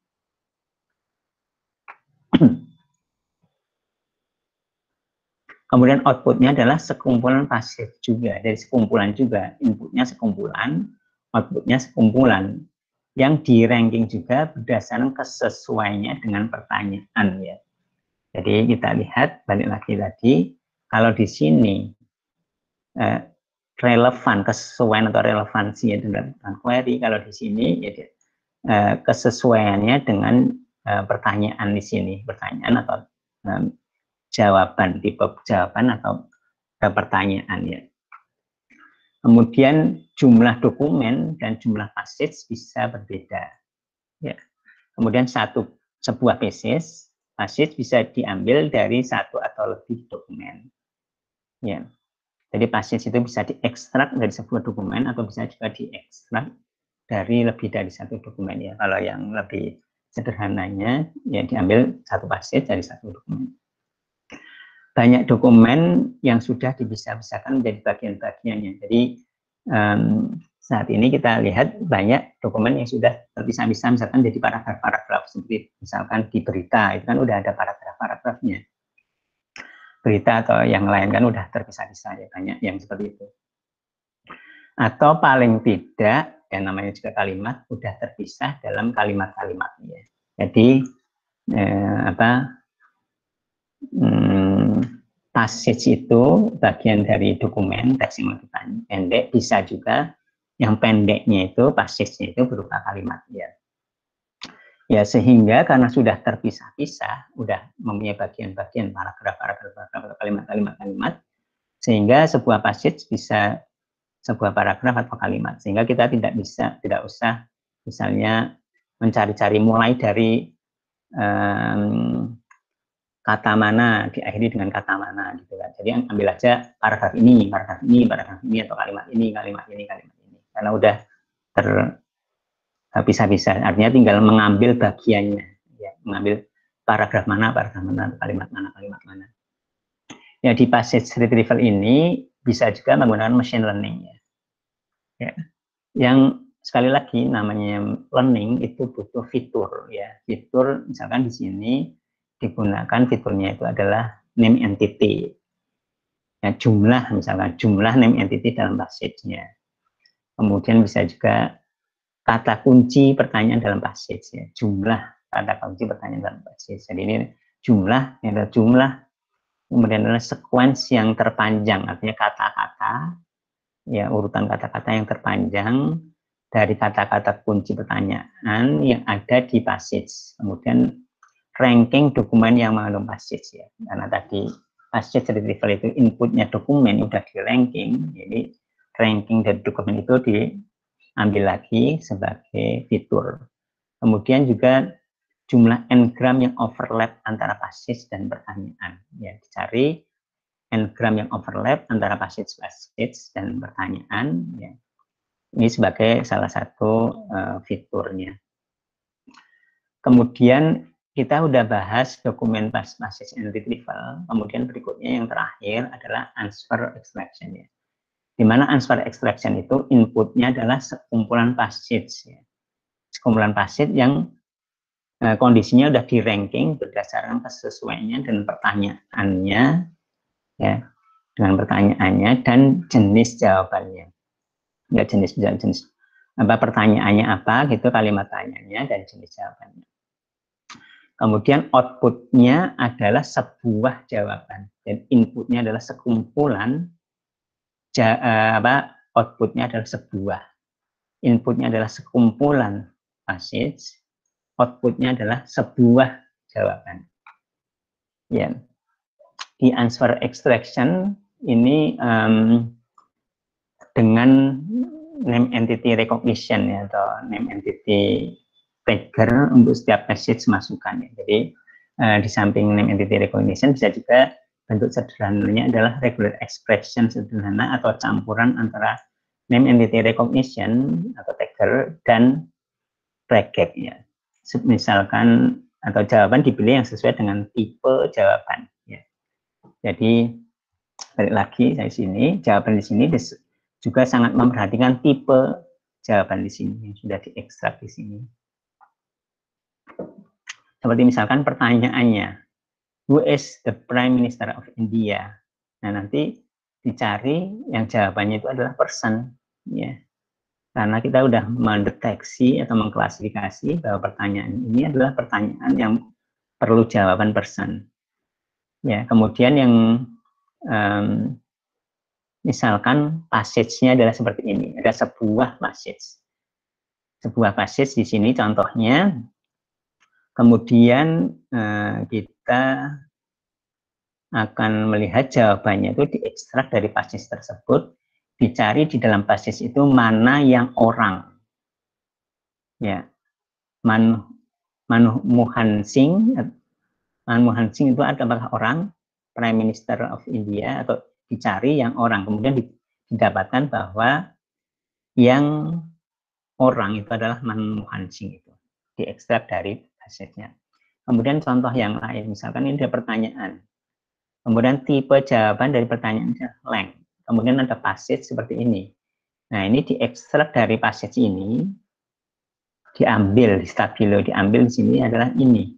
Kemudian outputnya adalah sekumpulan passage juga, dari sekumpulan juga, inputnya sekumpulan, outputnya sekumpulan, yang di ranking juga berdasarkan kesesuaiannya dengan pertanyaan, ya. Jadi kita lihat balik lagi tadi, kalau di sini relevan, kesesuaian atau relevansi dengan query, kalau di sini, ya, kesesuaiannya dengan pertanyaan di sini, pertanyaan atau jawaban, tipe jawaban atau pertanyaan, ya. Kemudian jumlah dokumen dan jumlah passage bisa berbeda, ya. Kemudian satu sebuah passage bisa diambil dari satu atau lebih dokumen. Ya. Jadi passage itu bisa diekstrak dari sebuah dokumen atau bisa juga diekstrak dari lebih dari satu dokumen ya. Kalau yang lebih sederhananya ya diambil satu passage dari satu dokumen. Banyak dokumen yang sudah dipisah-pisahkan menjadi bagian-bagiannya. Jadi saat ini kita lihat banyak dokumen yang sudah terpisah-pisah, misalkan jadi paragraf-paragraf, seperti misalkan di berita, itu kan udah ada paragraf-paragrafnya. Berita atau yang lain kan udah terpisah-pisah, ya banyak yang seperti itu. Atau paling tidak, yang namanya juga kalimat, udah terpisah dalam kalimat-kalimatnya. Jadi, passage itu bagian dari dokumen teks yang lebih pendek, bisa juga yang pendeknya itu passage-nya itu berupa kalimat ya. Ya sehingga karena sudah terpisah-pisah, udah mempunyai bagian-bagian paragraf, kalimat, sehingga sebuah passage bisa sebuah paragraf atau kalimat, sehingga kita tidak usah misalnya mencari-cari mulai dari kata mana diakhiri dengan kata mana gitu kan. Jadi ambil aja paragraf ini atau kalimat ini, karena udah terpisah-pisah. Artinya tinggal mengambil bagiannya, ya, mengambil paragraf mana, kalimat mana. Ya di passage retrieval ini bisa juga menggunakan machine learning ya. Yang sekali lagi namanya learning itu butuh fitur ya. Fitur misalkan di sini digunakan fiturnya itu adalah name entity. Ya, misalkan jumlah name entity dalam passage-nya. Kemudian bisa juga kata kunci pertanyaan dalam passage ya. Jumlah kata kunci pertanyaan dalam passage. Jadi ini jumlah, kemudian adalah sequence yang terpanjang, artinya kata-kata, ya urutan kata-kata yang terpanjang dari kata-kata kunci pertanyaan yang ada di passage. Kemudian ranking dokumen yang mengandung passage ya, karena tadi passage retrieval itu inputnya dokumen udah di ranking, jadi ranking dari dokumen itu diambil lagi sebagai fitur. Kemudian juga jumlah n-gram yang overlap antara passage dan pertanyaan ya, dicari n-gram yang overlap antara passage dan pertanyaan ya. Ini sebagai salah satu fiturnya. Kemudian kita udah bahas dokumen passage and retrieval. Kemudian berikutnya yang terakhir adalah answer extraction ya. Di mana answer extraction itu inputnya adalah sekumpulan passage ya. Sekumpulan passage yang kondisinya udah di ranking berdasarkan kesesuaiannya dan pertanyaannya ya, dengan pertanyaannya dan jenis jawabannya. Ya jenis apa pertanyaannya apa gitu, kalimat tanyanya dan jenis jawabannya. Kemudian outputnya adalah sebuah jawaban dan inputnya adalah sekumpulan outputnya adalah sebuah, inputnya adalah sekumpulan passage, outputnya adalah sebuah jawaban. Ya, di answer extraction ini dengan name entity recognition ya, atau name entity trigger untuk setiap passage masukan ya. Jadi di samping name entity recognition bisa juga bentuk sederhananya adalah regular expression sederhana atau campuran antara name entity recognition atau tagger dan bracket ya. Misalkan atau jawaban dipilih yang sesuai dengan tipe jawaban ya. Jadi balik lagi dari sini, jawaban di sini juga sangat memperhatikan tipe jawaban di sini yang sudah diekstrak di sini. Seperti misalkan pertanyaannya, who is the Prime Minister of India? Nah nanti dicari yang jawabannya itu adalah person, ya. Karena kita sudah mendeteksi atau mengklasifikasi bahwa pertanyaan ini adalah pertanyaan yang perlu jawaban person. Ya, kemudian yang misalkan passage-nya adalah seperti ini, ada sebuah passage. Sebuah passage di sini contohnya, kemudian kita akan melihat jawabannya itu diekstrak dari passage tersebut, dicari di dalam passage itu mana yang orang. Ya. Manmohan Singh. Manmohan Singh itu adalah orang Prime Minister of India, atau dicari yang orang, kemudian didapatkan bahwa yang orang itu adalah Manmohan Singh, itu diekstrak dari passage-nya. Kemudian contoh yang lain, misalkan ini ada pertanyaan, kemudian tipe jawaban dari pertanyaan length, kemudian ada passage seperti ini. Nah, ini diekstrak dari passage ini, diambil di stabilo, diambil di sini adalah ini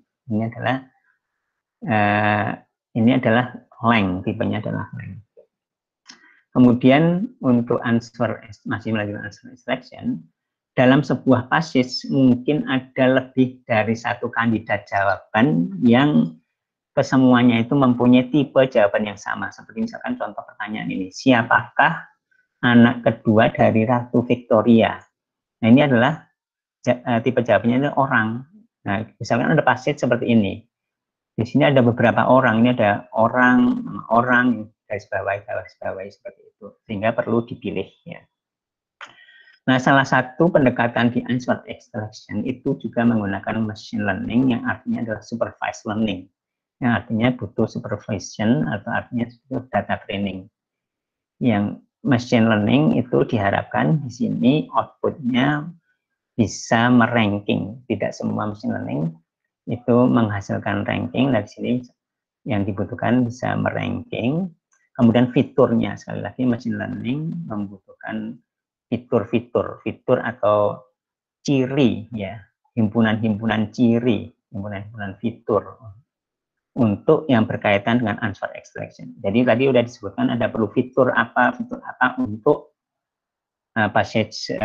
adalah length, tipenya adalah length. Kemudian untuk answer, masih melanjutkan answer extraction, dalam sebuah passage mungkin ada lebih dari satu kandidat jawaban yang kesemuanya itu mempunyai tipe jawaban yang sama. Seperti misalkan contoh pertanyaan ini, siapakah anak kedua dari Ratu Victoria? Nah, ini adalah tipe jawabannya itu orang. Nah, misalkan ada passage seperti ini. Di sini ada beberapa orang, ini ada orang, garis bawah seperti itu. Sehingga perlu dipilih ya. Nah, salah satu pendekatan di answer extraction itu juga menggunakan machine learning, yang artinya adalah supervised learning, yang artinya butuh supervision atau artinya butuh data training. Yang machine learning itu diharapkan di sini outputnya bisa meranking. Tidak semua machine learning itu menghasilkan ranking. Dari sini yang dibutuhkan bisa meranking. Kemudian fiturnya, sekali lagi machine learning membutuhkan fitur atau ciri ya, himpunan-himpunan ciri, himpunan-himpunan fitur untuk yang berkaitan dengan answer extraction. Jadi tadi sudah disebutkan ada perlu fitur apa untuk passage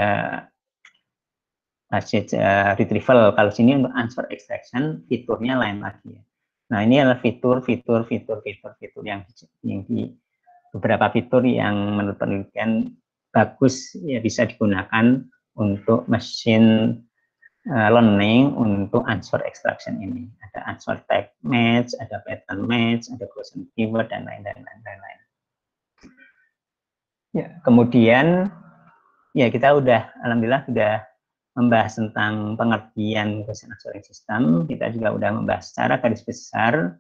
retrieval. Kalau sini untuk answer extraction fiturnya lain lagi. Nah, ini adalah fitur yang di beberapa fitur yang menurut penelitian bagus ya, bisa digunakan untuk machine learning untuk answer extraction ini. Ada answer type match, ada pattern match, ada question keyword, dan lain-lain. Ya, kemudian ya kita alhamdulillah sudah membahas tentang pengertian question answering system. Kita juga sudah membahas secara garis besar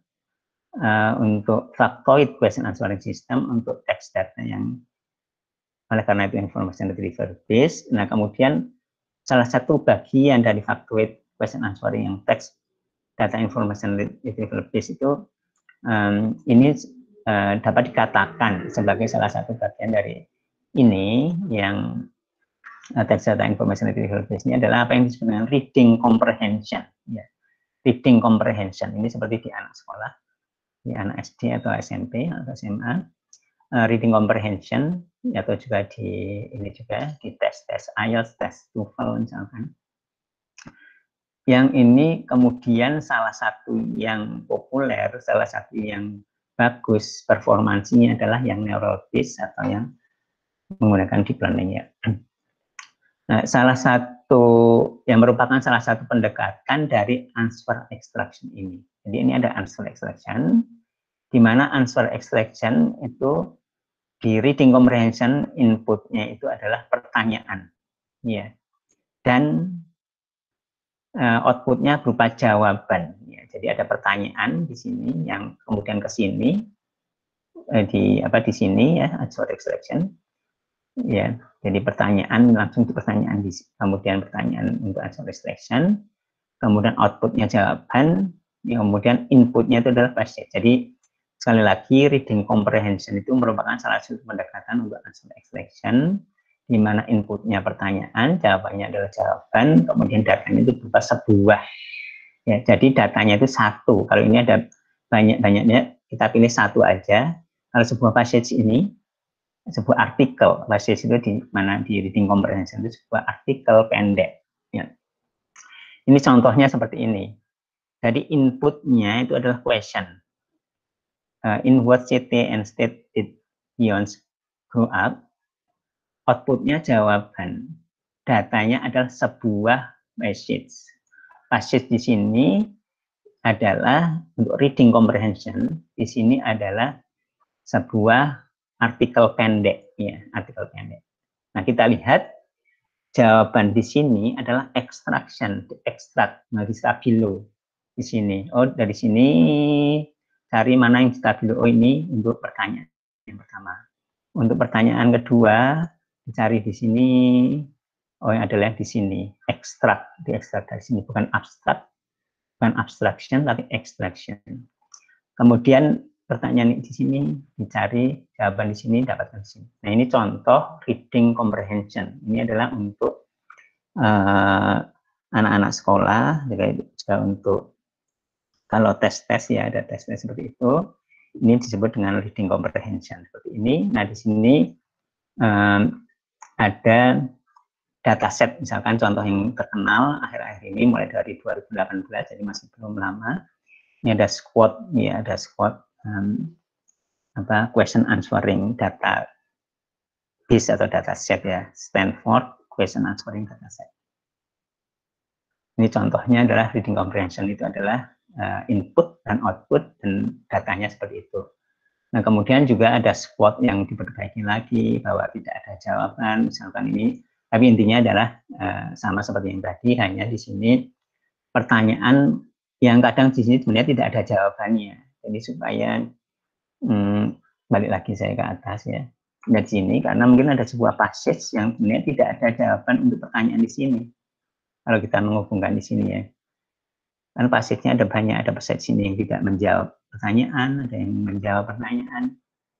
untuk factoid question answering system untuk text data yang oleh karena itu information retrieval based. Nah, kemudian salah satu bagian dari factoid question answering yang text data information retrieval based itu ini dapat dikatakan sebagai salah satu bagian dari ini yang text data information retrieval based ini adalah apa yang disebut dengan reading comprehension. Ya. Reading comprehension ini seperti di anak sekolah, di anak SD atau SMP atau SMA. Reading comprehension atau juga di tes IELTS, tes TOEFL misalkan. Yang ini kemudian salah satu yang populer, salah satu yang bagus performansinya adalah yang neural based atau yang menggunakan deep learning ya. Nah, salah satu yang merupakan salah satu pendekatan dari answer extraction ini. Jadi ini ada answer extraction, di mana answer extraction itu di reading comprehension inputnya itu adalah pertanyaan, ya, dan outputnya berupa jawaban. Ya. Jadi ada pertanyaan di sini yang kemudian ke sini di sini ya answer extraction, ya. Jadi pertanyaan langsung ke pertanyaan kemudian pertanyaan untuk answer extraction, kemudian outputnya jawaban, ya, kemudian inputnya itu adalah passage. Jadi sekali lagi, reading comprehension itu merupakan salah satu pendekatan untuk answer extraction, di mana inputnya pertanyaan, jawabannya adalah jawaban, kemudian datanya itu berupa sebuah. Ya, jadi datanya itu satu. Kalau ini ada banyak-banyaknya, kita pilih satu aja. Kalau sebuah passage ini, sebuah artikel, passage itu di mana di reading comprehension itu sebuah artikel pendek. Ya. Ini contohnya seperti ini. Jadi inputnya itu adalah question. In what city and state did Beyonce grow up? Outputnya jawaban. Datanya adalah sebuah passage. Passage di sini adalah untuk reading comprehension. Di sini adalah sebuah artikel pendek, ya, artikel pendek. Nah, kita lihat jawaban di sini adalah extraction, extract, nah di stabilo di sini. Oh, dari sini cari mana yang stabilo. Oh, ini untuk pertanyaan yang pertama. Untuk pertanyaan kedua, dicari di sini. Oh, yang adalah di sini, extract, diekstrak dari sini, bukan abstract, bukan abstraction, tapi extraction. Kemudian pertanyaan di sini dicari, jawaban di sini dapatkan di sini. Nah, ini contoh reading comprehension. Ini adalah untuk anak-anak sekolah, juga untuk kalau tes-tes ya ada tes-tes seperti itu. Ini disebut dengan reading comprehension seperti ini. Nah, di sini ada dataset, misalkan contoh yang terkenal akhir-akhir ini mulai dari 2018, jadi masih belum lama. Ini ada squad, ya ada squad question answering data base atau dataset ya, Stanford question answering dataset. Ini contohnya adalah reading comprehension, itu adalah input dan output dan datanya seperti itu. Nah, kemudian juga ada squad yang diperbaiki lagi bahwa tidak ada jawaban, misalkan ini. Tapi intinya adalah sama seperti yang tadi, hanya di sini pertanyaan yang kadang di sini sebenarnya tidak ada jawabannya. Jadi supaya balik lagi saya ke atas ya, dari sini karena mungkin ada sebuah passage yang sebenarnya tidak ada jawaban untuk pertanyaan di sini. Kalau kita menghubungkan di sini ya, kan passage-nya ada banyak, ada passage sini yang tidak menjawab pertanyaan, ada yang menjawab pertanyaan.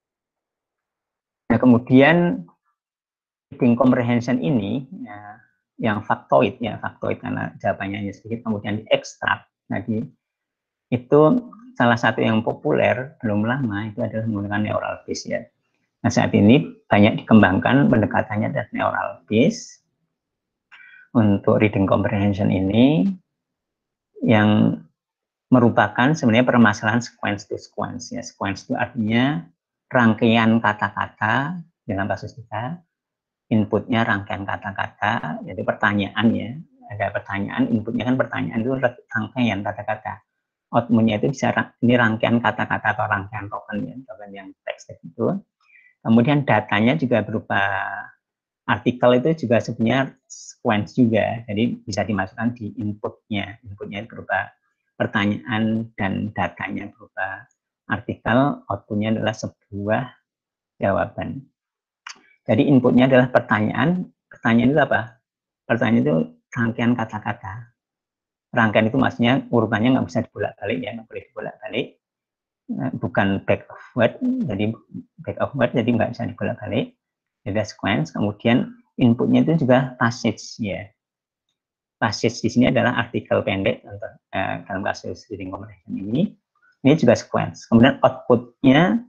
Nah, kemudian reading comprehension ini ya, yang faktoid ya, faktoid karena jawabannya hanya sedikit, kemudian diekstrak. Jadi itu salah satu yang populer belum lama itu adalah menggunakan neural base ya. Nah, saat ini banyak dikembangkan pendekatannya dari neural base untuk reading comprehension ini yang merupakan sebenarnya permasalahan sequence to sequence ya. Sequence itu artinya rangkaian kata-kata dalam kasus kita, inputnya rangkaian kata-kata, jadi pertanyaan ya, ada pertanyaan, inputnya kan pertanyaan itu rangkaian kata-kata, outputnya itu bisa ini rangkaian kata-kata atau rangkaian token ya, token yang teks itu. Kemudian datanya juga berupa artikel, itu juga sebenarnya sequence juga, jadi bisa dimasukkan di inputnya, inputnya berupa pertanyaan dan datanya berupa artikel, outputnya adalah sebuah jawaban. Jadi inputnya adalah pertanyaan, pertanyaan itu apa? Pertanyaan itu rangkaian kata-kata. Rangkaian itu maksudnya urutannya nggak bisa dibolak-balik ya, nggak boleh dibolak-balik. Bukan back of word, jadi back of word, jadi nggak bisa dibolak-balik. Jadi sequence, kemudian inputnya itu juga passage ya. Passage di sini adalah artikel pendek untuk dalam kasus reading comprehension ini juga sequence. Kemudian outputnya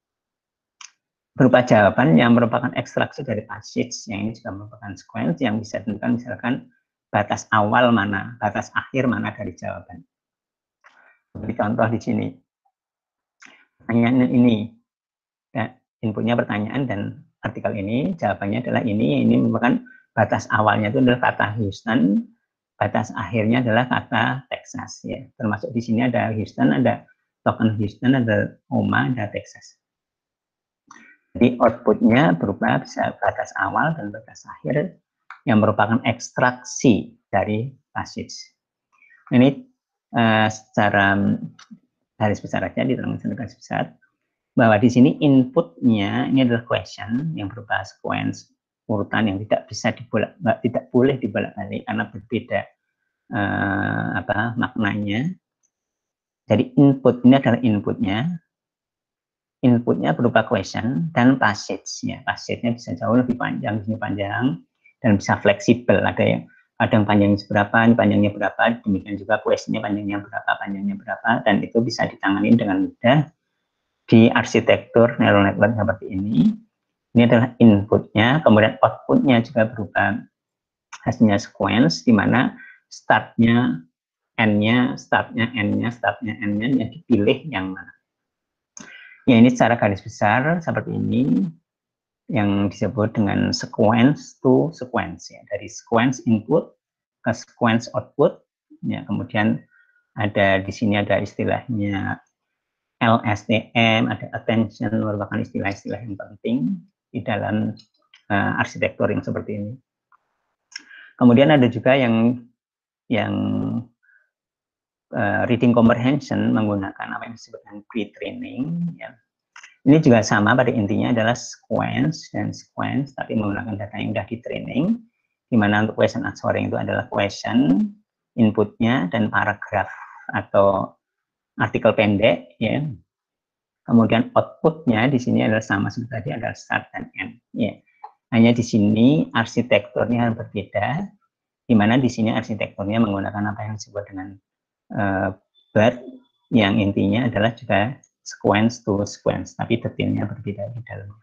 berupa jawaban yang merupakan ekstraksi dari passage, yang ini juga merupakan sequence yang bisa ditentukan misalkan batas awal mana, batas akhir mana dari jawaban. Seperti contoh di sini, pertanyaan ini, ya, inputnya pertanyaan dan artikel ini, jawabannya adalah ini merupakan batas awalnya itu adalah kata Houston, batas akhirnya adalah kata Texas ya. Termasuk di sini ada Houston, ada token Houston, ada Oma, ada Texas. Jadi outputnya berupa bisa batas awal dan batas akhir yang merupakan ekstraksi dari passage. Ini secara garis besar saja, diterangkan garis besar bahwa di sini inputnya ini adalah question yang berupa sequence urutan yang tidak bisa tidak boleh dibolak-balik karena berbeda maknanya. Jadi input ini adalah inputnya berupa question dan passage-nya. Passage-nya bisa jauh lebih panjang, dan bisa fleksibel. Ada yang kadang panjangnya seberapa, ini panjangnya berapa, demikian juga question-nya panjangnya berapa, dan itu bisa ditangani dengan mudah di arsitektur neural network seperti ini. Ini adalah inputnya, kemudian outputnya juga berupa hasilnya sequence, di mana startnya n-nya, startnya n-nya, startnya n-nya, yang dipilih yang mana. Ya, ini secara garis besar seperti ini yang disebut dengan sequence to sequence ya, dari sequence input ke sequence output ya. Kemudian ada di sini ada istilahnya LSTM, ada attention, merupakan istilah-istilah yang penting di dalam arsitektur yang seperti ini. Kemudian ada juga yang reading comprehension menggunakan apa yang disebut dengan pre-training. Ya. Ini juga sama pada intinya adalah sequence, tapi menggunakan data yang sudah di-training, di mana untuk question answering itu adalah question, inputnya, dan paragraf atau artikel pendek. Ya. Kemudian outputnya di sini adalah sama seperti tadi, adalah start dan end. Ya. Hanya di sini arsitekturnya berbeda, di mana di sini arsitekturnya menggunakan apa yang disebut dengan BERT, yang intinya adalah juga sequence to sequence, tapi detailnya berbeda di dalamnya.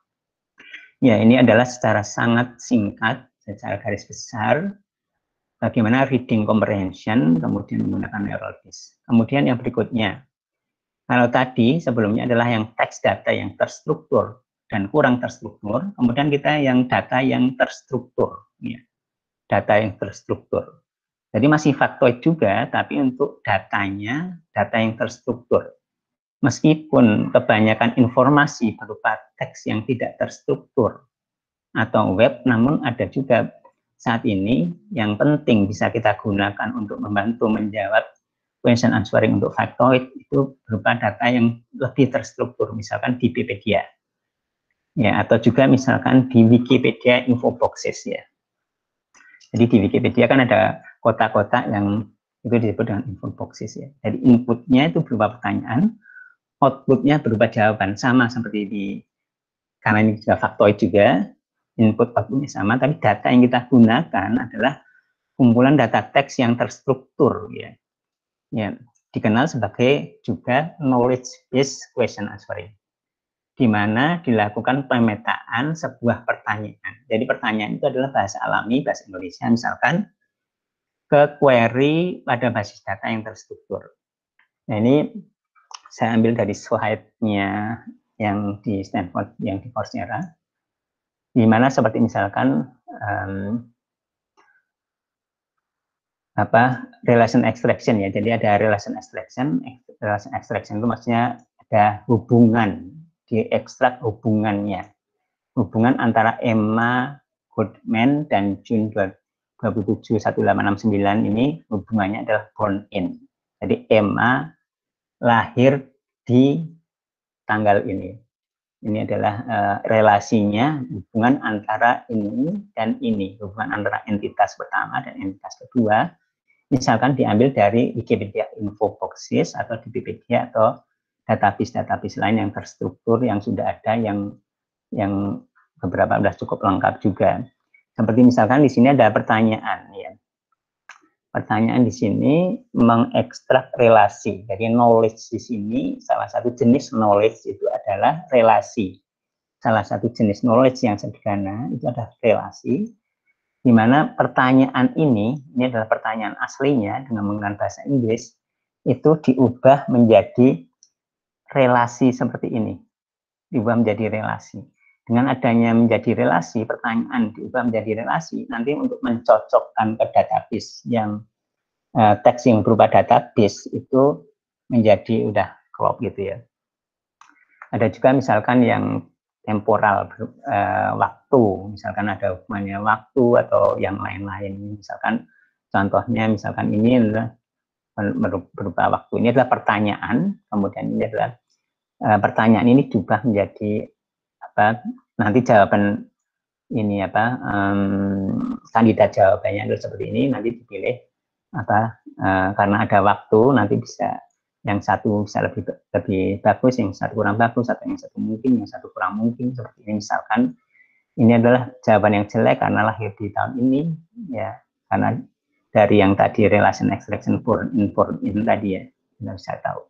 Ya, ini adalah secara sangat singkat, secara garis besar, bagaimana reading comprehension, kemudian menggunakan neural base. Kemudian yang berikutnya, kalau tadi sebelumnya adalah yang teks data yang terstruktur dan kurang terstruktur, kemudian kita yang data yang terstruktur, ya. Data yang terstruktur. Jadi masih faktoid juga, tapi untuk datanya, data yang terstruktur. Meskipun kebanyakan informasi berupa teks yang tidak terstruktur atau web, namun ada juga saat ini yang penting bisa kita gunakan untuk membantu menjawab question answering untuk factoid itu berupa data yang lebih terstruktur, misalkan di Wikipedia, ya, atau juga misalkan di Wikipedia Infoboxes, ya. Jadi di Wikipedia kan ada kotak-kotak yang itu disebut dengan infoboxes, ya. Jadi inputnya itu berupa pertanyaan, outputnya berupa jawaban, sama seperti di, karena ini juga faktoid juga, input outputnya sama, tapi data yang kita gunakan adalah kumpulan data teks yang terstruktur, ya. Ya, dikenal sebagai juga knowledge based question answering, di mana dilakukan pemetaan sebuah pertanyaan. Jadi pertanyaan itu adalah bahasa alami, bahasa Indonesia, misalkan ke query pada basis data yang terstruktur. Nah, ini saya ambil dari slide-nya yang di Stanford, yang di Coursera, di mana seperti misalkan relation extraction, ya. Jadi ada relation extraction itu maksudnya ada hubungan, diekstrak hubungannya, hubungan antara Emma Goodman dan June 27 1869 ini hubungannya adalah born in. Jadi Emma lahir di tanggal ini. Ini adalah relasinya, hubungan antara ini dan ini, hubungan antara entitas pertama dan entitas kedua. Misalkan diambil dari Wikipedia Infoboxes atau di Wikipedia atau database lain yang terstruktur yang sudah ada, yang beberapa sudah cukup lengkap juga. Seperti misalkan di sini ada pertanyaan, ya. Pertanyaan di sini mengekstrak relasi. Jadi knowledge di sini, salah satu jenis knowledge itu adalah relasi. Salah satu jenis knowledge yang sederhana itu adalah relasi, di mana pertanyaan ini adalah pertanyaan aslinya dengan menggunakan bahasa Inggris, itu diubah menjadi relasi seperti ini. Diubah menjadi relasi. Dengan adanya menjadi relasi, pertanyaan diubah menjadi relasi, nanti untuk mencocokkan ke database yang teks yang berupa database itu menjadi udah klop gitu, ya. Ada juga misalkan yang temporal, waktu, misalkan ada hubungannya waktu atau yang lain-lain. Misalkan contohnya, misalkan ini adalah berupa waktu, ini adalah pertanyaan, kemudian ini adalah pertanyaan ini diubah menjadi nanti jawaban ini kandidat jawabannya adalah seperti ini, nanti dipilih karena ada waktu, nanti bisa yang satu bisa lebih bagus, yang satu kurang bagus, atau yang satu mungkin, yang satu kurang mungkin, seperti ini. Misalkan ini adalah jawaban yang jelek karena lahir di tahun ini, ya, karena dari yang tadi relation extraction born in tadi, ya, kita bisa tahu.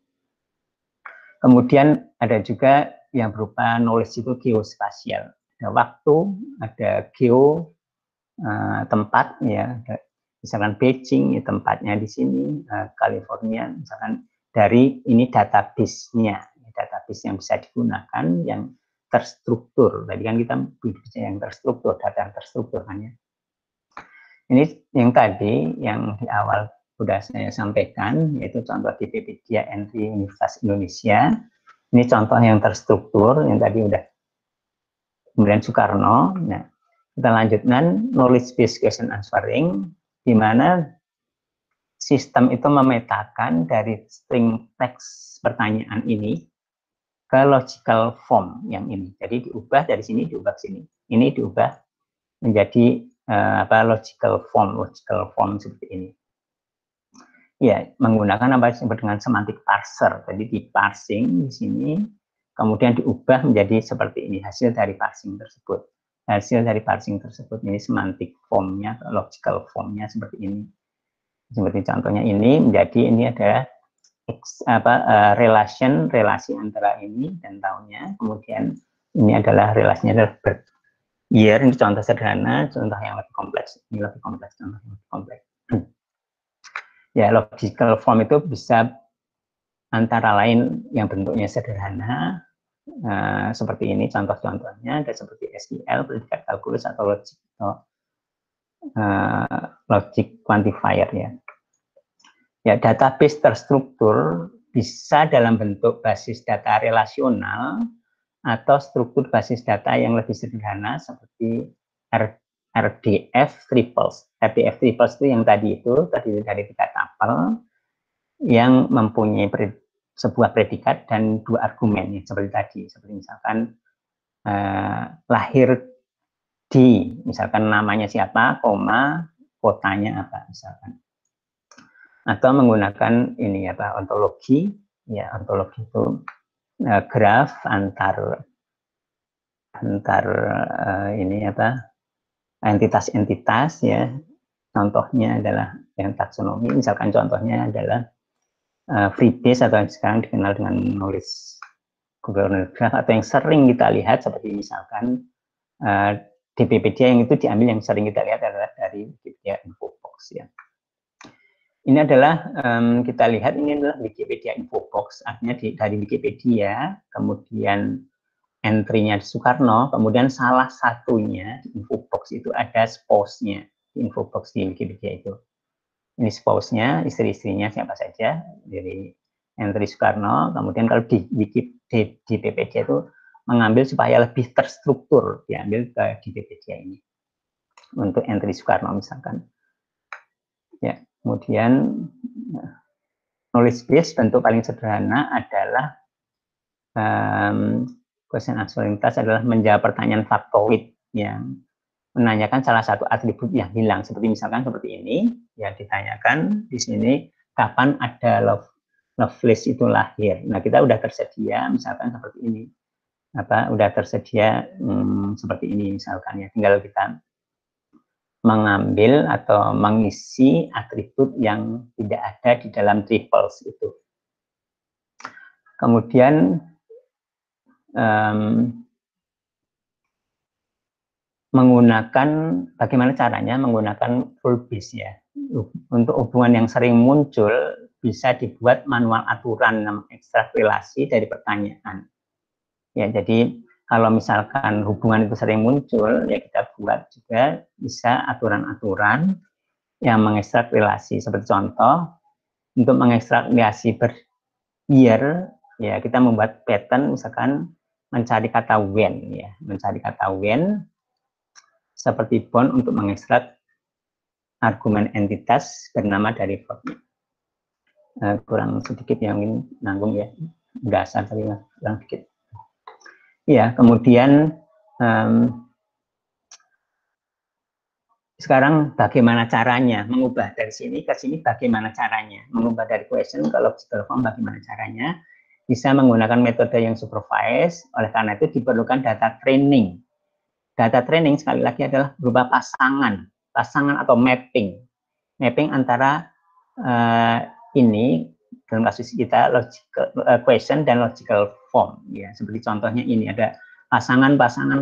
Kemudian ada juga yang berupa knowledge itu geospasial. Ada waktu, ada geo, tempat, ya. Misalkan Beijing, ya, tempatnya di sini, California, misalkan dari ini database-nya, database yang bisa digunakan, yang terstruktur. Tadi kan kita bicara yang terstruktur, data yang terstruktur kan, ya. Ini yang tadi, yang di awal sudah saya sampaikan, yaitu contoh di Wikipedia Entry Universitas Indonesia. Ini contoh yang terstruktur, yang tadi udah kemudian Soekarno. Nah, Kita lanjutkan knowledge based question answering, di mana sistem itu memetakan dari string teks pertanyaan ini ke logical form yang ini. Jadi diubah dari sini, diubah ke sini. Ini diubah menjadi logical form seperti ini. Ya, menggunakan apa yang disebut dengan semantic parser. Jadi di parsing di sini, kemudian diubah menjadi seperti ini, hasil dari parsing tersebut. Hasil dari parsing tersebut ini semantic formnya, logical formnya seperti ini. Seperti contohnya ini menjadi ini adalah relasi antara ini dan tahunnya. Kemudian ini adalah relasinya adalah year. Ini contoh sederhana, contoh yang lebih kompleks. Ini lebih kompleks, contoh yang lebih kompleks. Ya, logical form itu bisa antara lain yang bentuknya sederhana, seperti ini contoh-contohnya, ada seperti SQL, predikat kalkulus, atau logic quantifier ya. Ya, database terstruktur bisa dalam bentuk basis data relasional atau struktur basis data yang lebih sederhana seperti RDF triples. RDF triples itu yang tadi dari 3 tupel yang mempunyai sebuah predikat dan 2 argumen ya, seperti tadi, seperti misalkan lahir di, misalkan namanya siapa, koma, kotanya apa misalkan. Atau menggunakan ini ontologi, ya ontologi itu graf antar ini entitas-entitas ya. Contohnya adalah yang taksonomi, misalkan contohnya adalah freebase atau yang sekarang dikenal dengan knowledge governance graph, atau yang sering kita lihat seperti misalkan DPpedia yang itu diambil, yang sering kita lihat adalah dari Wikipedia Infobox ya. Ini adalah kita lihat ini adalah Wikipedia Infobox, artinya dari Wikipedia, kemudian entry-nya di Soekarno, kemudian salah satunya di Infobox itu ada spouse-nya di Infobox di Wikipedia itu. Ini spouse-nya, istri-istrinya siapa saja dari entry Soekarno. Kemudian kalau di Wikipedia itu mengambil supaya lebih terstruktur, diambil ke Wikipedia ini untuk entry Soekarno misalkan. Ya, kemudian knowledge base bentuk paling sederhana adalah question answering task adalah menjawab pertanyaan faktoid yang menanyakan salah satu atribut yang hilang, seperti misalkan seperti ini ya, ditanyakan di sini kapan ada Lovelace itu lahir. Nah, kita udah tersedia misalkan seperti ini, udah tersedia seperti ini misalkan ya, tinggal kita mengambil atau mengisi atribut yang tidak ada di dalam triples itu. Kemudian menggunakan, bagaimana caranya menggunakan rule base ya. Untuk hubungan yang sering muncul bisa dibuat manual aturan ekstrak relasi dari pertanyaan. Ya, jadi kalau misalkan hubungan itu sering muncul, ya kita buat juga bisa aturan-aturan yang mengekstrak relasi. Seperti contoh, untuk mengekstrak relasi year, ya kita membuat pattern misalkan mencari kata when ya, mencari kata when seperti bond untuk mengekstrak argumen entitas bernama dari verbnya. Kurang sedikit yang ini nanggung ya, dasar tapi kurang sedikit. Ya, kemudian sekarang bagaimana caranya mengubah dari sini ke sini, bagaimana caranya mengubah dari question ke logical form, bagaimana caranya? Bisa menggunakan metode yang supervised, oleh karena itu diperlukan data training. Data training sekali lagi adalah berupa pasangan atau mapping antara ini dalam kasus kita logical question dan logical form ya, seperti contohnya ini ada pasangan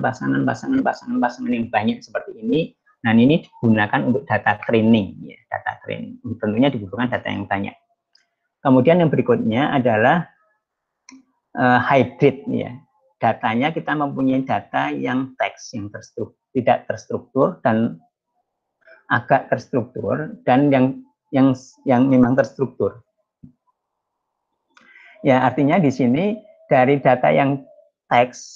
yang banyak seperti ini. Nah, ini digunakan untuk data training ya, data training tentunya dibutuhkan data yang banyak. Kemudian yang berikutnya adalah hybrid ya. Datanya kita mempunyai data yang teks, yang tidak terstruktur dan agak terstruktur, dan yang memang terstruktur. Ya, artinya di sini dari data yang teks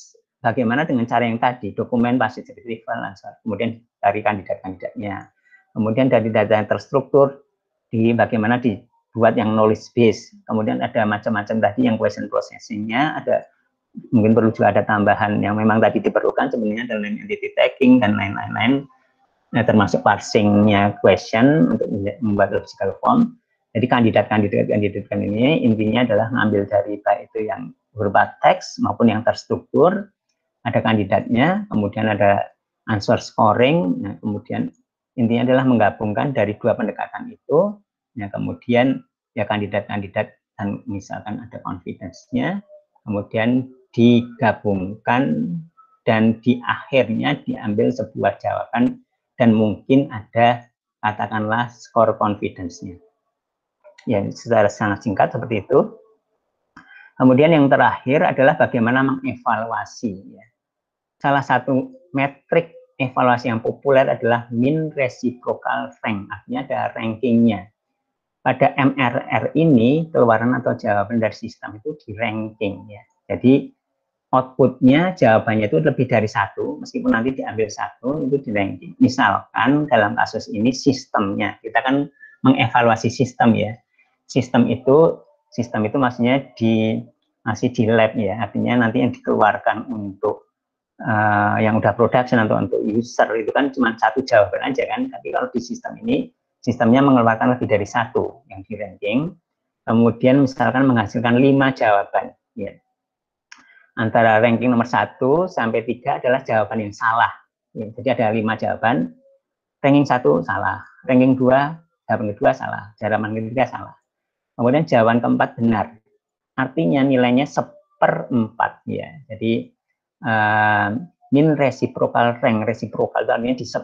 bagaimana dengan cara yang tadi, dokumen pasti retrieval, kemudian dari kandidat-kandidatnya, kemudian dari data yang terstruktur, bagaimana dibuat yang knowledge base, kemudian ada macam-macam tadi yang question processing-nya, ada mungkin perlu juga ada tambahan yang memang tadi diperlukan sebenarnya dalam entity tagging dan lain-lain, termasuk parsing-nya question untuk membuat logical form. Jadi kandidat ini intinya adalah ngambil dari baik itu yang berupa teks maupun yang terstruktur, ada kandidatnya, kemudian ada answer scoring, nah, kemudian intinya adalah menggabungkan dari dua pendekatan itu, ya, kemudian ya kandidat-kandidat dan misalkan ada confidence-nya, kemudian digabungkan dan di akhirnya diambil sebuah jawaban dan mungkin ada katakanlah skor confidence-nya. Ya, secara sangat singkat seperti itu. Kemudian yang terakhir adalah bagaimana mengevaluasi. Ya. Salah satu metrik evaluasi yang populer adalah mean reciprocal rank, artinya ada rankingnya. Pada MRR ini, keluaran atau jawaban dari sistem itu di ranking. Ya. Jadi outputnya jawabannya itu lebih dari satu, meskipun nanti diambil satu, itu di ranking. Misalkan dalam kasus ini sistemnya, kita kan mengevaluasi sistem ya. Sistem itu maksudnya masih di lab ya, artinya nanti yang dikeluarkan untuk yang udah production atau untuk user itu kan cuma satu jawaban aja kan, tapi kalau di sistem ini, sistemnya mengeluarkan lebih dari satu yang di ranking, kemudian misalkan menghasilkan 5 jawaban, ya. Antara ranking nomor 1 sampai 3 adalah jawaban yang salah. Ya, jadi ada 5 jawaban, ranking 1 salah, ranking 2, jawaban kedua salah, jawaban ketiga salah. Kemudian jawaban keempat benar. Artinya nilainya 1/4 ya. Jadi mean reciprocal rank, reciprocal itu artinya di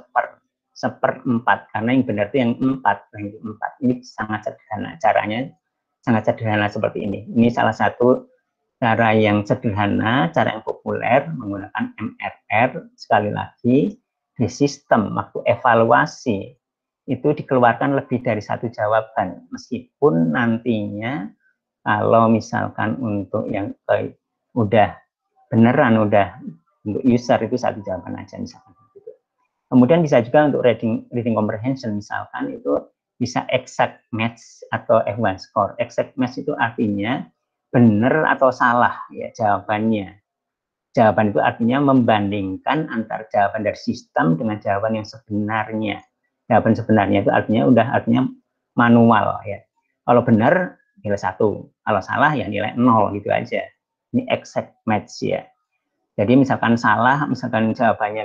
1/4 karena yang benar itu yang 4, ranking 4. Ini sangat sederhana caranya, sangat sederhana seperti ini. Ini salah satu cara yang sederhana, cara yang populer menggunakan MRR. Sekali lagi, di sistem waktu evaluasi itu dikeluarkan lebih dari satu jawaban, meskipun nantinya kalau misalkan untuk yang udah beneran, udah untuk user itu satu jawaban aja misalkan. Kemudian bisa juga untuk reading comprehension misalkan itu bisa exact match atau F1 score. Exact match itu artinya benar atau salah ya jawabannya. Jawaban itu artinya membandingkan antar jawaban dari sistem dengan jawaban yang sebenarnya. Jawaban sebenarnya itu artinya manual ya. Kalau benar nilai 1, kalau salah ya nilai 0 gitu aja. Ini exact match ya. Jadi misalkan salah, misalkan jawabannya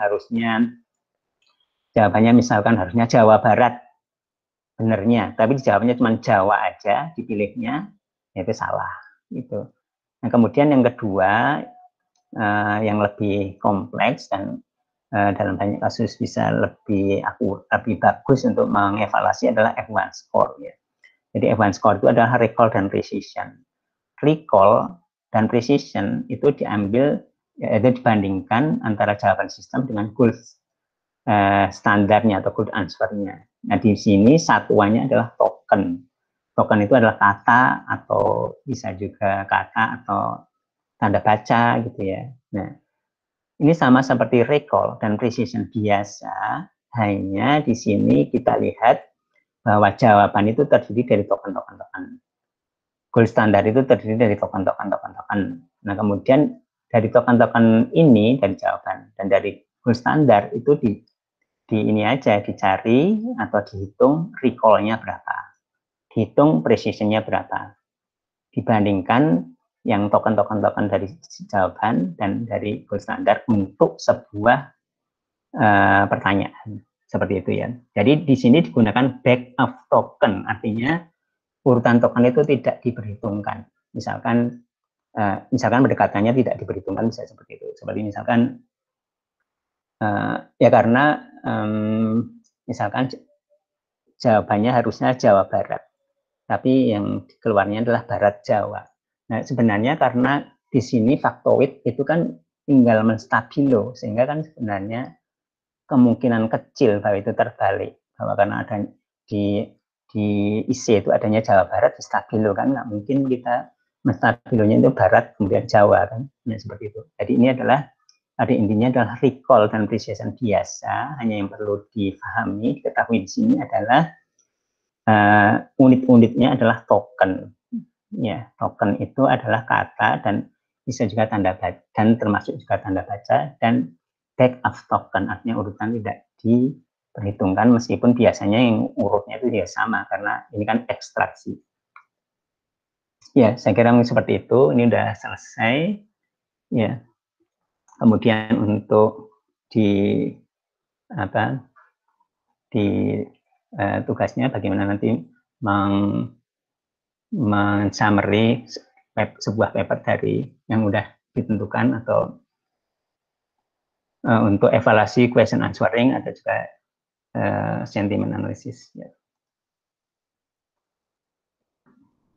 harusnya Jawa Barat benernya, tapi jawabannya cuma Jawa aja dipilihnya, itu salah gitu. Nah, kemudian yang kedua yang lebih kompleks dan dalam banyak kasus bisa lebih bagus untuk mengevaluasi adalah F1 score ya. Jadi F1 score itu adalah recall dan precision. Recall dan precision itu diambil yaitu dibandingkan antara jawaban sistem dengan gold standarnya atau gold answer-nya. Nah, di sini satuannya adalah token. Token itu adalah kata atau bisa juga kata atau tanda baca gitu ya. Nah, ini sama seperti recall dan precision biasa, hanya di sini kita lihat bahwa jawaban itu terdiri dari token-token. Gold standar itu terdiri dari token-token. Nah, kemudian dari token-token ini, dari jawaban dan dari gold standar itu di ini aja dicari atau dihitung recall-nya berapa, dihitung precision-nya berapa, dibandingkan yang token dari jawaban dan dari gold standar untuk sebuah pertanyaan seperti itu ya. Jadi di sini digunakan back of token, artinya urutan token itu tidak diperhitungkan. Misalkan pendekatannya tidak diperhitungkan, bisa seperti itu. Seperti misalkan ya karena misalkan jawabannya harusnya Jawa Barat, tapi yang keluarnya adalah Barat Jawa. Nah, sebenarnya karena di sini faktoid itu kan tinggal menstabilo, sehingga kan sebenarnya kemungkinan kecil bahwa itu terbalik, bahwa karena ada di IC itu adanya Jawa Barat di stabilo kan nggak mungkin kita stabilonya itu barat kemudian Jawa kan, ya seperti itu. Jadi ini adalah pada intinya adalah recall dan precision biasa. Hanya yang perlu dipahami, diketahui di sini adalah unit-unitnya adalah token. Ya, token itu adalah kata dan bisa juga tanda baca, dan termasuk juga tanda baca, dan back of token, artinya urutan tidak diperhitungkan meskipun biasanya yang urutnya itu dia sama karena ini kan ekstraksi. Ya, saya kira seperti itu. Ini udah selesai. Ya. Kemudian untuk di tugasnya bagaimana nanti men-summary sebuah paper dari yang udah ditentukan, atau untuk evaluasi question answering, atau juga sentiment analysis. Ya.